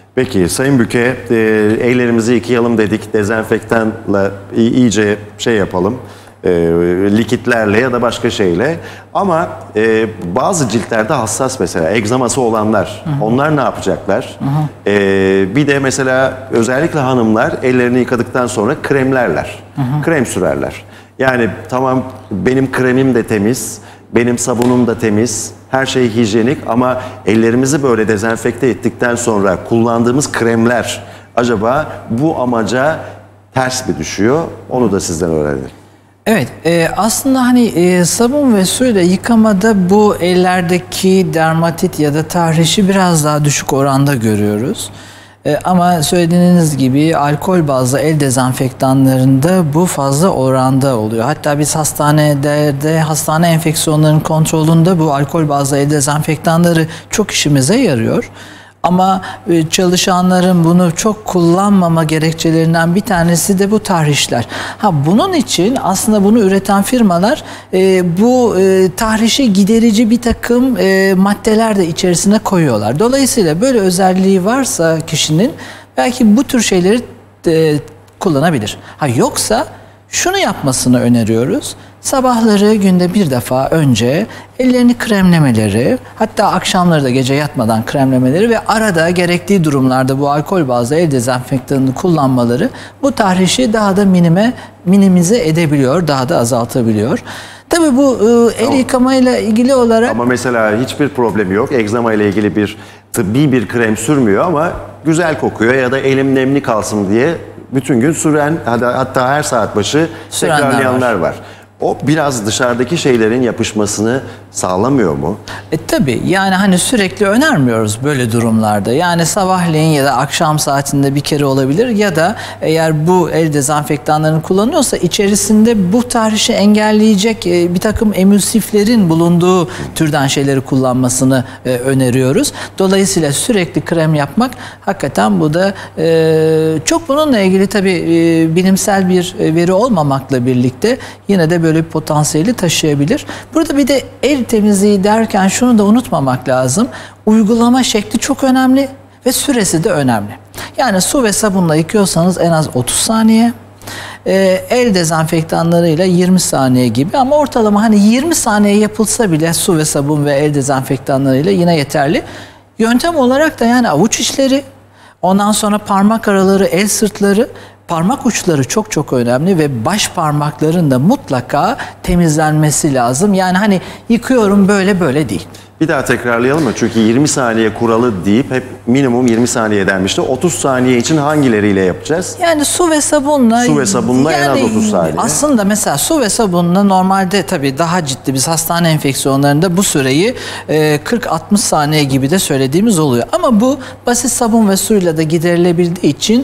Peki Sayın Büke, e, ellerimizi yıkayalım dedik, dezenfektanla i- iyice şey yapalım, e, likitlerle ya da başka şeyle. Ama e, bazı ciltlerde hassas, mesela egzaması olanlar, hı hı. onlar ne yapacaklar? Hı hı. E, bir de mesela özellikle hanımlar ellerini yıkadıktan sonra kremlerler, hı hı. krem sürerler. Yani tamam, benim kremim de temiz, benim sabunum da temiz, her şey hijyenik, ama ellerimizi böyle dezenfekte ettikten sonra kullandığımız kremler acaba bu amaca ters mi düşüyor? Onu da sizden öğrenelim. Evet, e, aslında hani e, sabun ve suyla yıkamada bu ellerdeki dermatit ya da tahrişi biraz daha düşük oranda görüyoruz. E, ama söylediğiniz gibi alkol bazlı el dezenfektanlarında bu fazla oranda oluyor. Hatta biz hastanede de hastane enfeksiyonlarının kontrolünde bu alkol bazlı el dezenfektanları çok işimize yarıyor. Ama çalışanların bunu çok kullanmama gerekçelerinden bir tanesi de bu tahrişler. Ha, bunun için aslında bunu üreten firmalar e, bu e, tahrişi giderici bir takım e, maddeler de içerisine koyuyorlar. Dolayısıyla böyle özelliği varsa kişinin belki bu tür şeyleri e, kullanabilir. Ha, yoksa şunu yapmasını öneriyoruz. Sabahları günde bir defa önce ellerini kremlemeleri, hatta akşamları da gece yatmadan kremlemeleri ve arada gerektiği durumlarda bu alkol bazlı el dezenfektanını kullanmaları bu tahrişi daha da minime, minimize edebiliyor, daha da azaltabiliyor. Tabii bu e, el yıkamayla ilgili olarak... Ama mesela hiçbir problemi yok. Egzama ile ilgili bir tıbbi bir krem sürmüyor ama güzel kokuyor ya da elim nemli kalsın diye bütün gün süren, hatta her saat başı tekrarlayanlar var. var. O biraz dışarıdaki şeylerin yapışmasını sağlamıyor mu? E tabii, yani hani sürekli önermiyoruz böyle durumlarda. Yani sabahleyin ya da akşam saatinde bir kere olabilir ya da eğer bu el dezenfektanlarını kullanıyorsa içerisinde bu tahrişi engelleyecek e, bir takım emülsiflerin bulunduğu türden şeyleri kullanmasını e, öneriyoruz. Dolayısıyla sürekli krem yapmak hakikaten bu da e, çok bununla ilgili tabii e, bilimsel bir veri olmamakla birlikte yine de böyle bir potansiyeli taşıyabilir. Burada bir de el temizliği derken şunu da unutmamak lazım. Uygulama şekli çok önemli ve süresi de önemli. Yani su ve sabunla yıkıyorsanız en az otuz saniye, e, el dezenfektanlarıyla yirmi saniye gibi, ama ortalama hani yirmi saniye yapılsa bile su ve sabun ve el dezenfektanlarıyla yine yeterli. Yöntem olarak da yani avuç içleri, ondan sonra parmak araları, el sırtları, parmak uçları çok çok önemli ve baş parmakların da mutlaka temizlenmesi lazım. Yani hani yıkıyorum böyle böyle değil. Bir daha tekrarlayalım mı? Çünkü yirmi saniye kuralı deyip hep minimum yirmi saniye denmişti. otuz saniye için hangileriyle yapacağız? Yani su ve sabunla. Su ve sabunla yani en az otuz saniye. Aslında mesela su ve sabunla normalde tabii daha ciddi biz hastane enfeksiyonlarında bu süreyi kırk altmış saniye gibi de söylediğimiz oluyor. Ama bu basit sabun ve suyla da giderilebildiği için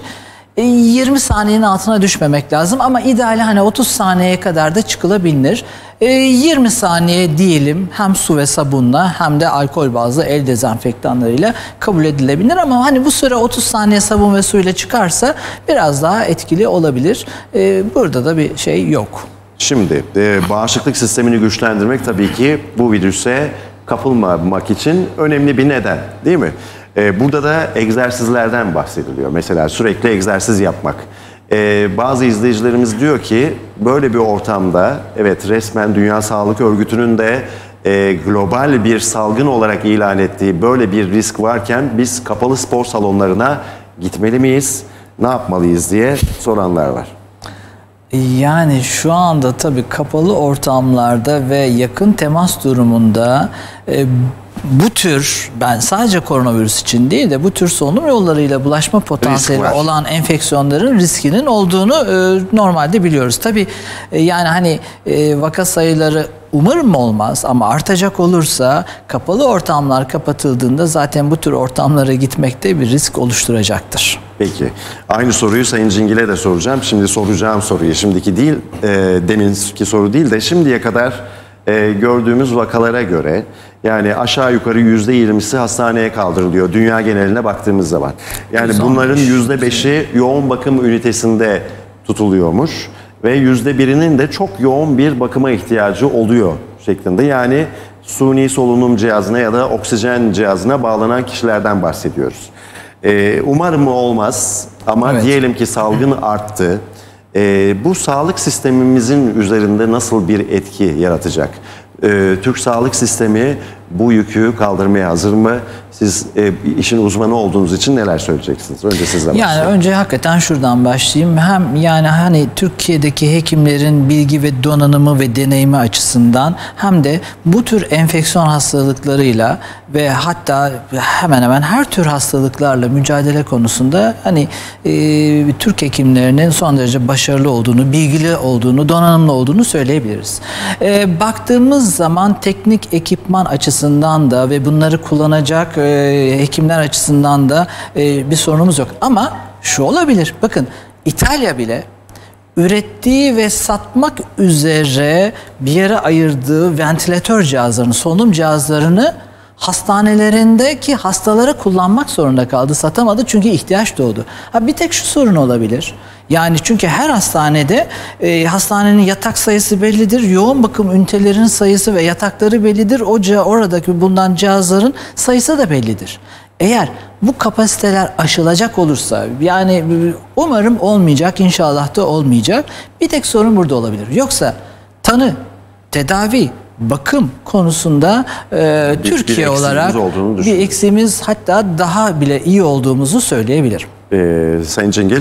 yirmi saniyenin altına düşmemek lazım, ama ideali hani otuz saniyeye kadar da çıkılabilir. yirmi saniye diyelim, hem su ve sabunla hem de alkol bazlı el dezenfektanlarıyla kabul edilebilir, ama hani bu süre otuz saniye sabun ve suyla çıkarsa biraz daha etkili olabilir. Burada da bir şey yok. Şimdi bağışıklık sistemini güçlendirmek tabii ki bu virüse kapılmamak için önemli bir neden, değil mi? Burada da egzersizlerden bahsediliyor. Mesela sürekli egzersiz yapmak. Ee, bazı izleyicilerimiz diyor ki böyle bir ortamda, evet, resmen Dünya Sağlık Örgütü'nün de e, global bir salgın olarak ilan ettiği böyle bir risk varken biz kapalı spor salonlarına gitmeli miyiz, ne yapmalıyız diye soranlar var. Yani şu anda tabii kapalı ortamlarda ve yakın temas durumunda e, bu tür, ben sadece koronavirüs için değil de bu tür solunum yollarıyla bulaşma potansiyeli olan enfeksiyonların riskinin olduğunu e, normalde biliyoruz. Tabii e, yani hani e, vaka sayıları umarım olmaz, ama artacak olursa kapalı ortamlar kapatıldığında zaten bu tür ortamlara gitmekte bir risk oluşturacaktır. Peki. Aynı soruyu Sayın Cingil'e de soracağım. Şimdi soracağım soruyu, şimdiki değil, e, deminki soru değil de şimdiye kadar e, gördüğümüz vakalara göre, yani aşağı yukarı yüzde yirmisi hastaneye kaldırılıyor dünya geneline baktığımız zaman. Yani bunların yüzde beşi yoğun bakım ünitesinde tutuluyormuş ve yüzde birinin de çok yoğun bir bakıma ihtiyacı oluyor şeklinde. Yani suni solunum cihazına ya da oksijen cihazına bağlanan kişilerden bahsediyoruz. E, umarım olmaz ama Evet. diyelim ki salgın arttı. E, bu sağlık sistemimizin üzerinde nasıl bir etki yaratacak? E, Türk sağlık sistemi bu yükü kaldırmaya hazır mı? Siz e, işin uzmanı olduğunuz için neler söyleyeceksiniz? Önce sizle Yani başlayalım. önce hakikaten şuradan başlayayım. Hem yani hani Türkiye'deki hekimlerin bilgi ve donanımı ve deneyimi açısından hem de bu tür enfeksiyon hastalıklarıyla ve hatta hemen hemen her tür hastalıklarla mücadele konusunda hani e, Türk hekimlerinin son derece başarılı olduğunu, bilgili olduğunu, donanımlı olduğunu söyleyebiliriz. E, baktığımız zaman teknik ekipman açısından da ve bunları kullanacak e, hekimler açısından da e, bir sorunumuz yok. Ama şu olabilir. Bakın İtalya bile ürettiği ve satmak üzere bir yere ayırdığı ventilatör cihazlarını, solunum cihazlarını hastanelerindeki hastalara kullanmak zorunda kaldı. Satamadı çünkü ihtiyaç doğdu. Ha, bir tek şu sorun olabilir. Yani çünkü her hastanede e, hastanenin yatak sayısı bellidir. Yoğun bakım ünitelerinin sayısı ve yatakları bellidir. O oradaki bulunan cihazların sayısı da bellidir. Eğer bu kapasiteler aşılacak olursa, yani umarım olmayacak, inşallah da olmayacak. Bir tek sorun burada olabilir. Yoksa tanı, tedavi, bakım konusunda e, Bir- Türkiye bir olarak olduğunu bir düşünüyorum. eksiğimiz, hatta daha bile iyi olduğumuzu söyleyebilirim. E, Sayın Cingil.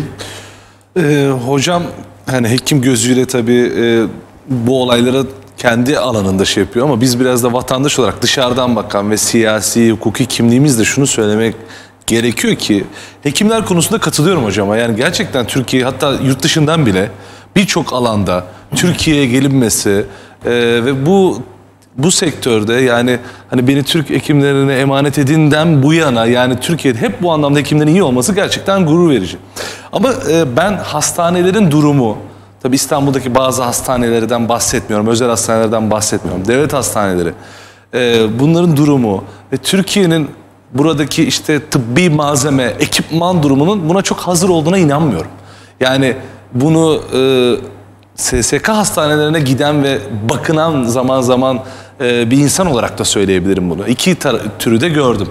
Ee, hocam hani hekim gözüyle tabii e, bu olaylara kendi alanında şey yapıyor ama biz biraz da vatandaş olarak dışarıdan bakan ve siyasi, hukuki kimliğimizle şunu söylemek gerekiyor ki hekimler konusunda katılıyorum hocama. Yani gerçekten Türkiye, hatta yurt dışından bile birçok alanda Türkiye'ye gelinmesi e, ve bu bu sektörde, yani hani beni Türk hekimlerine emanet edinden bu yana, yani Türkiye'de hep bu anlamda hekimlerin iyi olması gerçekten gurur verici. Ama e, ben hastanelerin durumu, tabii İstanbul'daki bazı hastanelerden bahsetmiyorum, özel hastanelerden bahsetmiyorum, devlet hastaneleri, e, bunların durumu ve Türkiye'nin buradaki işte tıbbi malzeme, ekipman durumunun buna çok hazır olduğuna inanmıyorum. Yani bunu e, S S K hastanelerine giden ve bakınan zaman zaman e, bir insan olarak da söyleyebilirim bunu. İki türü de gördüm.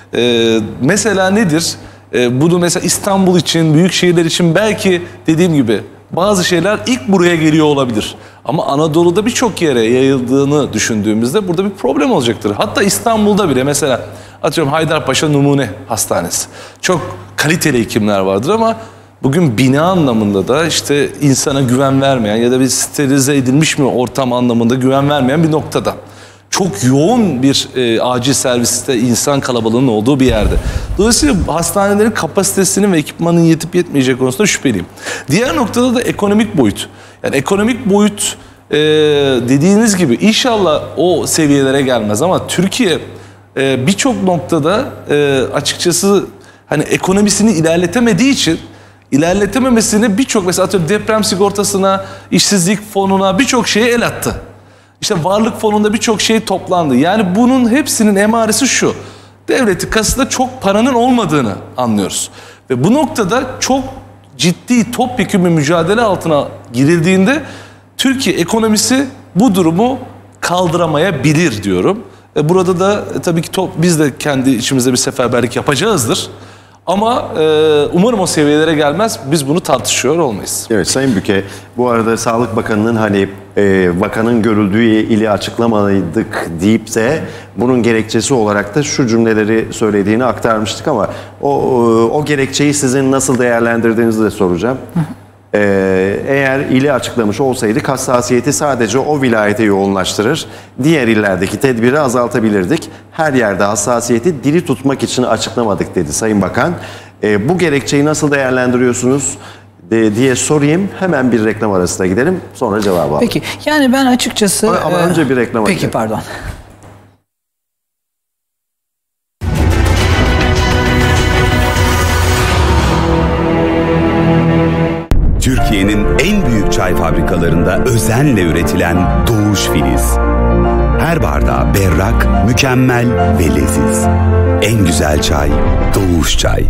E, mesela nedir? E, bunu mesela İstanbul için, büyük şehirler için belki dediğim gibi bazı şeyler ilk buraya geliyor olabilir. Ama Anadolu'da birçok yere yayıldığını düşündüğümüzde burada bir problem olacaktır. Hatta İstanbul'da bile mesela atıyorum Haydarpaşa Numune Hastanesi. Çok kaliteli hekimler vardır ama bugün bina anlamında da işte insana güven vermeyen ya da bir sterilize edilmiş mi ortam anlamında güven vermeyen bir noktada. Çok yoğun bir e, acil serviste insan kalabalığının olduğu bir yerde. Dolayısıyla hastanelerin kapasitesinin ve ekipmanın yetip yetmeyecek konusunda şüpheliyim. Diğer noktada da ekonomik boyut. Yani ekonomik boyut e, dediğiniz gibi inşallah o seviyelere gelmez ama Türkiye e, birçok noktada e, açıkçası hani ekonomisini ilerletemediği için ilerletememesini birçok, mesela atıyorum deprem sigortasına, işsizlik fonuna, birçok şeye el attı. İşte varlık fonunda birçok şey toplandı. Yani bunun hepsinin emaresi şu: devletin kasasında çok paranın olmadığını anlıyoruz. Ve bu noktada çok ciddi topyekun bir mücadele altına girildiğinde Türkiye ekonomisi bu durumu kaldıramayabilir diyorum. E burada da e, tabii ki top, biz de kendi içimizde bir seferberlik yapacağızdır. Ama e, umarım o seviyelere gelmez. Biz bunu tartışıyor olmayız. Evet Sayın Büke, bu arada Sağlık Bakanı'nın hani e, vakanın görüldüğü ili açıklamadık deyip de bunun gerekçesi olarak da şu cümleleri söylediğini aktarmıştık ama o, o, o gerekçeyi sizin nasıl değerlendirdiğinizi de soracağım. Ee, eğer ili açıklamış olsaydık hassasiyeti sadece o vilayete yoğunlaştırır, diğer illerdeki tedbiri azaltabilirdik. Her yerde hassasiyeti diri tutmak için açıklamadık dedi Sayın Bakan. Ee, bu gerekçeyi nasıl değerlendiriyorsunuz de, diye sorayım. Hemen bir reklam arasına gidelim, sonra cevabı alalım. Peki, yani ben açıkçası... Ama, ama e, önce bir reklama Peki gidelim. pardon. Türkiye'nin en büyük çay fabrikalarında özenle üretilen Doğuş Filiz. Her bardağı berrak, mükemmel ve leziz. En güzel çay, Doğuş Çay.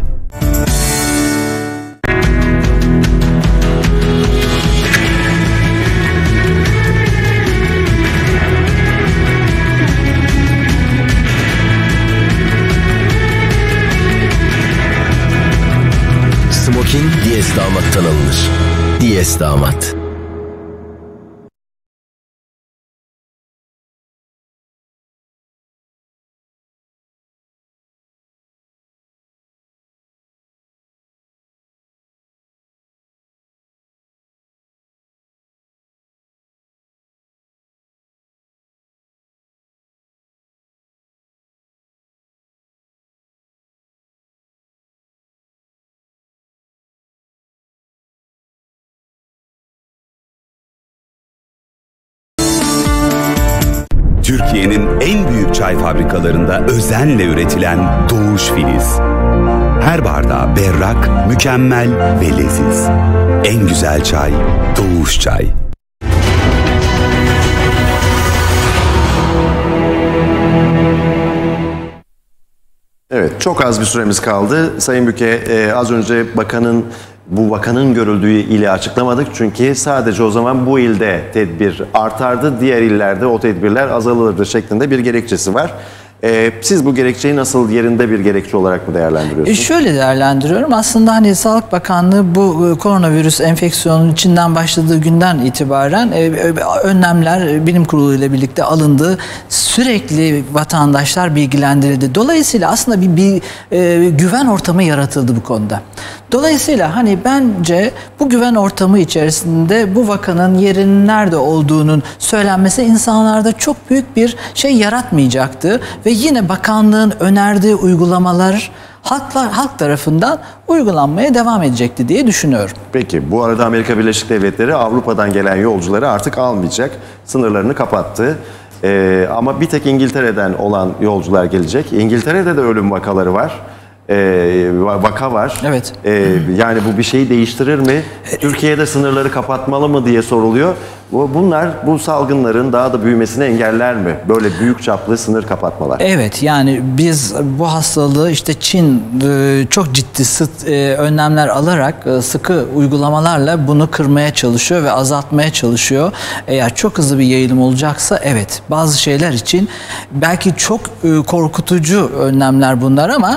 sakin Diyes Damat'tan alınır. Diyes Damat. Türkiye'nin en büyük çay fabrikalarında özenle üretilen Doğuş Filiz. Her bardağı berrak, mükemmel ve leziz. En güzel çay, Doğuş Çay. Evet, çok az bir süremiz kaldı. Sayın Büke, e, az önce bakanın bu vakanın görüldüğü ili açıklamadık. Çünkü sadece o zaman bu ilde tedbir artardı, diğer illerde o tedbirler azalırdı şeklinde bir gerekçesi var. Ee, siz bu gerekçeyi nasıl yerinde bir gerekçe olarak mı değerlendiriyorsunuz? E şöyle değerlendiriyorum. Aslında hani Sağlık Bakanlığı bu e, koronavirüs enfeksiyonunun içinden başladığı günden itibaren e, önlemler e, bilim kurulu ile birlikte alındı. Sürekli vatandaşlar bilgilendirildi. Dolayısıyla aslında bir, bir e, güven ortamı yaratıldı bu konuda. Dolayısıyla hani bence bu güven ortamı içerisinde bu vakanın yerinin nerede olduğunun söylenmesi insanlarda çok büyük bir şey yaratmayacaktı ve yine bakanlığın önerdiği uygulamalar halklar halk tarafından uygulanmaya devam edecekti diye düşünüyorum. Peki, bu arada Amerika Birleşik Devletleri Avrupa'dan gelen yolcuları artık almayacak. Sınırlarını kapattı. Ee, ama bir tek İngiltere'den olan yolcular gelecek. İngiltere'de de ölüm vakaları var. Ee, vaka var. Evet. Ee, yani bu bir şeyi değiştirir mi? Türkiye'de sınırları kapatmalı mı diye soruluyor. Bunlar bu salgınların daha da büyümesini engeller mi? Böyle büyük çaplı sınır kapatmalar. Evet, yani biz bu hastalığı işte Çin çok ciddi sıt, önlemler alarak sıkı uygulamalarla bunu kırmaya çalışıyor ve azaltmaya çalışıyor. Eğer çok hızlı bir yayılım olacaksa evet, bazı şeyler için belki çok korkutucu önlemler bunlar ama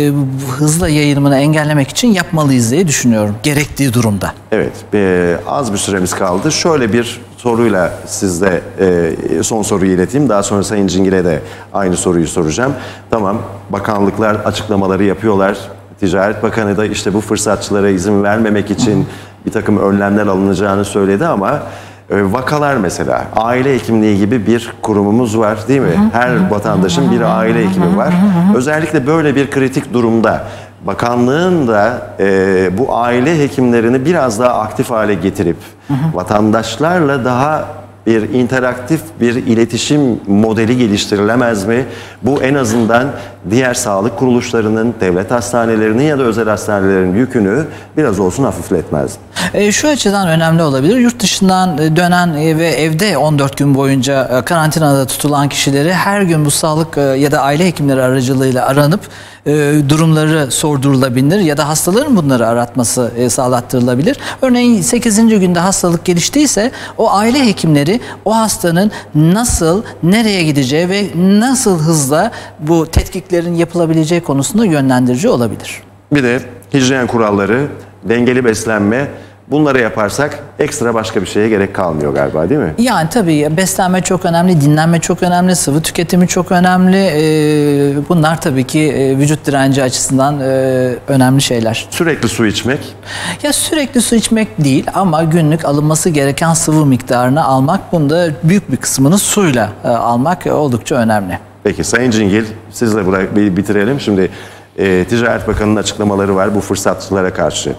hızla yayılımını engellemek için yapmalıyız diye düşünüyorum gerektiği durumda. Evet, az bir süremiz kaldı. Şöyle bir soruyla sizde e, son soruyu ileteyim. Daha sonra Sayın Cingil'e de aynı soruyu soracağım. Tamam, bakanlıklar açıklamaları yapıyorlar. Ticaret Bakanı da işte bu fırsatçılara izin vermemek için bir takım önlemler alınacağını söyledi ama e, vakalar mesela, aile hekimliği gibi bir kurumumuz var değil mi? Her vatandaşın bir aile hekimi var. Özellikle böyle bir kritik durumda bakanlığın da e, bu aile hekimlerini biraz daha aktif hale getirip hı hı. vatandaşlarla daha bir interaktif bir iletişim modeli geliştirilemez mi? Bu en azından diğer sağlık kuruluşlarının, devlet hastanelerinin ya da özel hastanelerin yükünü biraz olsun hafifletmez mi? E, şu açıdan önemli olabilir. Yurt dışından dönen ve evde on dört gün boyunca karantinada tutulan kişileri her gün bu sağlık ya da aile hekimleri aracılığıyla aranıp e, durumları sordurulabilir ya da hastaların bunları aratması e, sağlattırılabilir. Örneğin sekizinci günde hastalık geliştiyse o aile hekimleri o hastanın nasıl, nereye gideceği ve nasıl hızla bu tetkiklerin yapılabileceği konusunda yönlendirici olabilir. Bir de hijyen kuralları, dengeli beslenme, bunları yaparsak ekstra başka bir şeye gerek kalmıyor galiba değil mi? Yani tabii beslenme çok önemli, dinlenme çok önemli, sıvı tüketimi çok önemli. Ee, bunlar tabii ki e, vücut direnci açısından e, önemli şeyler. Sürekli su içmek? Ya sürekli su içmek değil ama günlük alınması gereken sıvı miktarını almak, bunda büyük bir kısmını suyla e, almak oldukça önemli. Peki Sayın Cingil, sizle burayı bitirelim. Şimdi e, Ticaret Bakanı'nın açıklamaları var bu fırsatçılara karşı.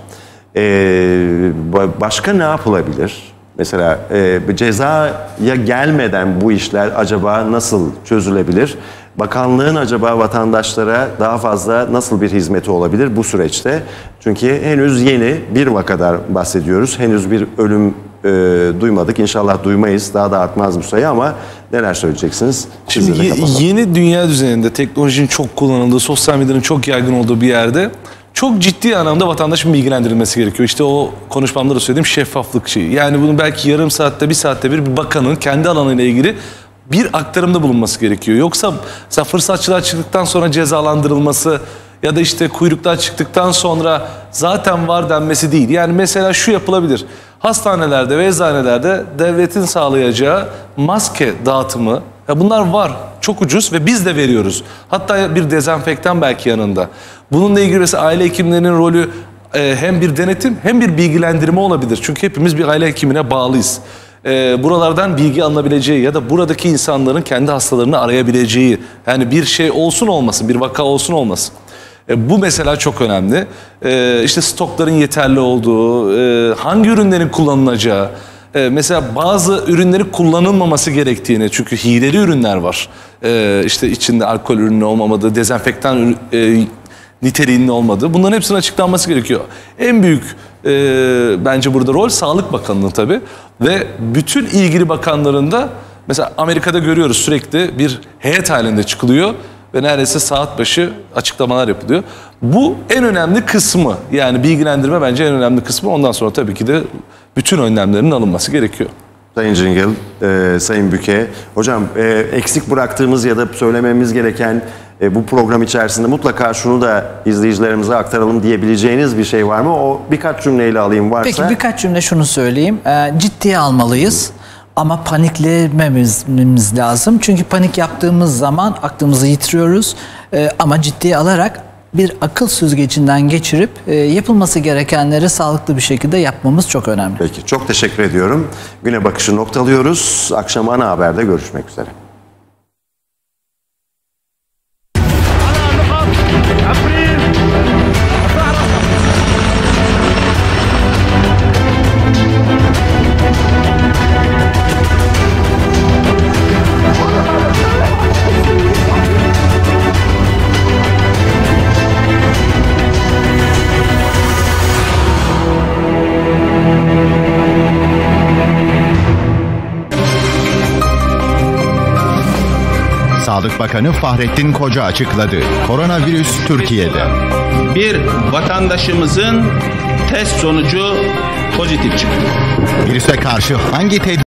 Ee, başka ne yapılabilir? Mesela e, cezaya gelmeden bu işler acaba nasıl çözülebilir? Bakanlığın acaba vatandaşlara daha fazla nasıl bir hizmeti olabilir bu süreçte? Çünkü henüz yeni bir vakadan bahsediyoruz. Henüz bir ölüm e, duymadık. İnşallah duymayız. Daha da artmaz bu sayı ama neler söyleyeceksiniz? Şimdi ye, yeni dünya düzeninde teknolojinin çok kullanıldığı, sosyal medyanın çok yaygın olduğu bir yerde çok ciddi anlamda vatandaşın bilgilendirilmesi gerekiyor. İşte o konuşmamda da söylediğim şeffaflık şeyi. Yani bunun belki yarım saatte, bir saatte bir, bir bakanın kendi alanıyla ilgili bir aktarımda bulunması gerekiyor. Yoksa mesela fırsatçılar çıktıktan sonra cezalandırılması, ya da işte kuyruktan çıktıktan sonra zaten var denmesi değil. Yani mesela şu yapılabilir. Hastanelerde ve eczanelerde devletin sağlayacağı maske dağıtımı, ya bunlar var. Çok ucuz ve biz de veriyoruz. Hatta bir dezenfektan belki yanında. Bununla ilgili mesela aile hekimlerinin rolü e, hem bir denetim hem bir bilgilendirme olabilir. Çünkü hepimiz bir aile hekimine bağlıyız. E, buralardan bilgi alınabileceği ya da buradaki insanların kendi hastalarını arayabileceği, yani bir şey olsun olmasın, bir vaka olsun olmasın. E, bu mesela çok önemli. E, işte stokların yeterli olduğu, e, hangi ürünlerin kullanılacağı, e, mesela bazı ürünlerin kullanılmaması gerektiğini, çünkü hileli ürünler var. E, işte içinde alkol ürünü olmamadığı, dezenfektan e, niteliğinin olmadığı, bunların hepsinin açıklanması gerekiyor. En büyük e, bence burada rol Sağlık Bakanı'nın tabii ve bütün ilgili bakanların da, mesela Amerika'da görüyoruz sürekli bir heyet halinde çıkılıyor ve neredeyse saat başı açıklamalar yapılıyor. Bu en önemli kısmı, yani bilgilendirme bence en önemli kısmı. Ondan sonra tabii ki de bütün önlemlerin alınması gerekiyor. Sayın Cingil, e, Sayın Büke, hocam e, eksik bıraktığımız ya da söylememiz gereken e, bu program içerisinde mutlaka şunu da izleyicilerimize aktaralım diyebileceğiniz bir şey var mı? O birkaç cümleyle alayım varsa. Peki birkaç cümle şunu söyleyeyim. E, ciddiye almalıyız. Ama paniklememiz lazım. Çünkü panik yaptığımız zaman aklımızı yitiriyoruz. Ee, ama ciddiye alarak bir akıl süzgecinden geçirip e, yapılması gerekenleri sağlıklı bir şekilde yapmamız çok önemli. Peki, çok teşekkür ediyorum. Güne bakışı noktalıyoruz. Akşam ana haberde görüşmek üzere. Sağlık Bakanı Fahrettin Koca açıkladı. Koronavirüs Türkiye'de. Bir vatandaşımızın test sonucu pozitif çıktı. Virüse karşı hangi tedbir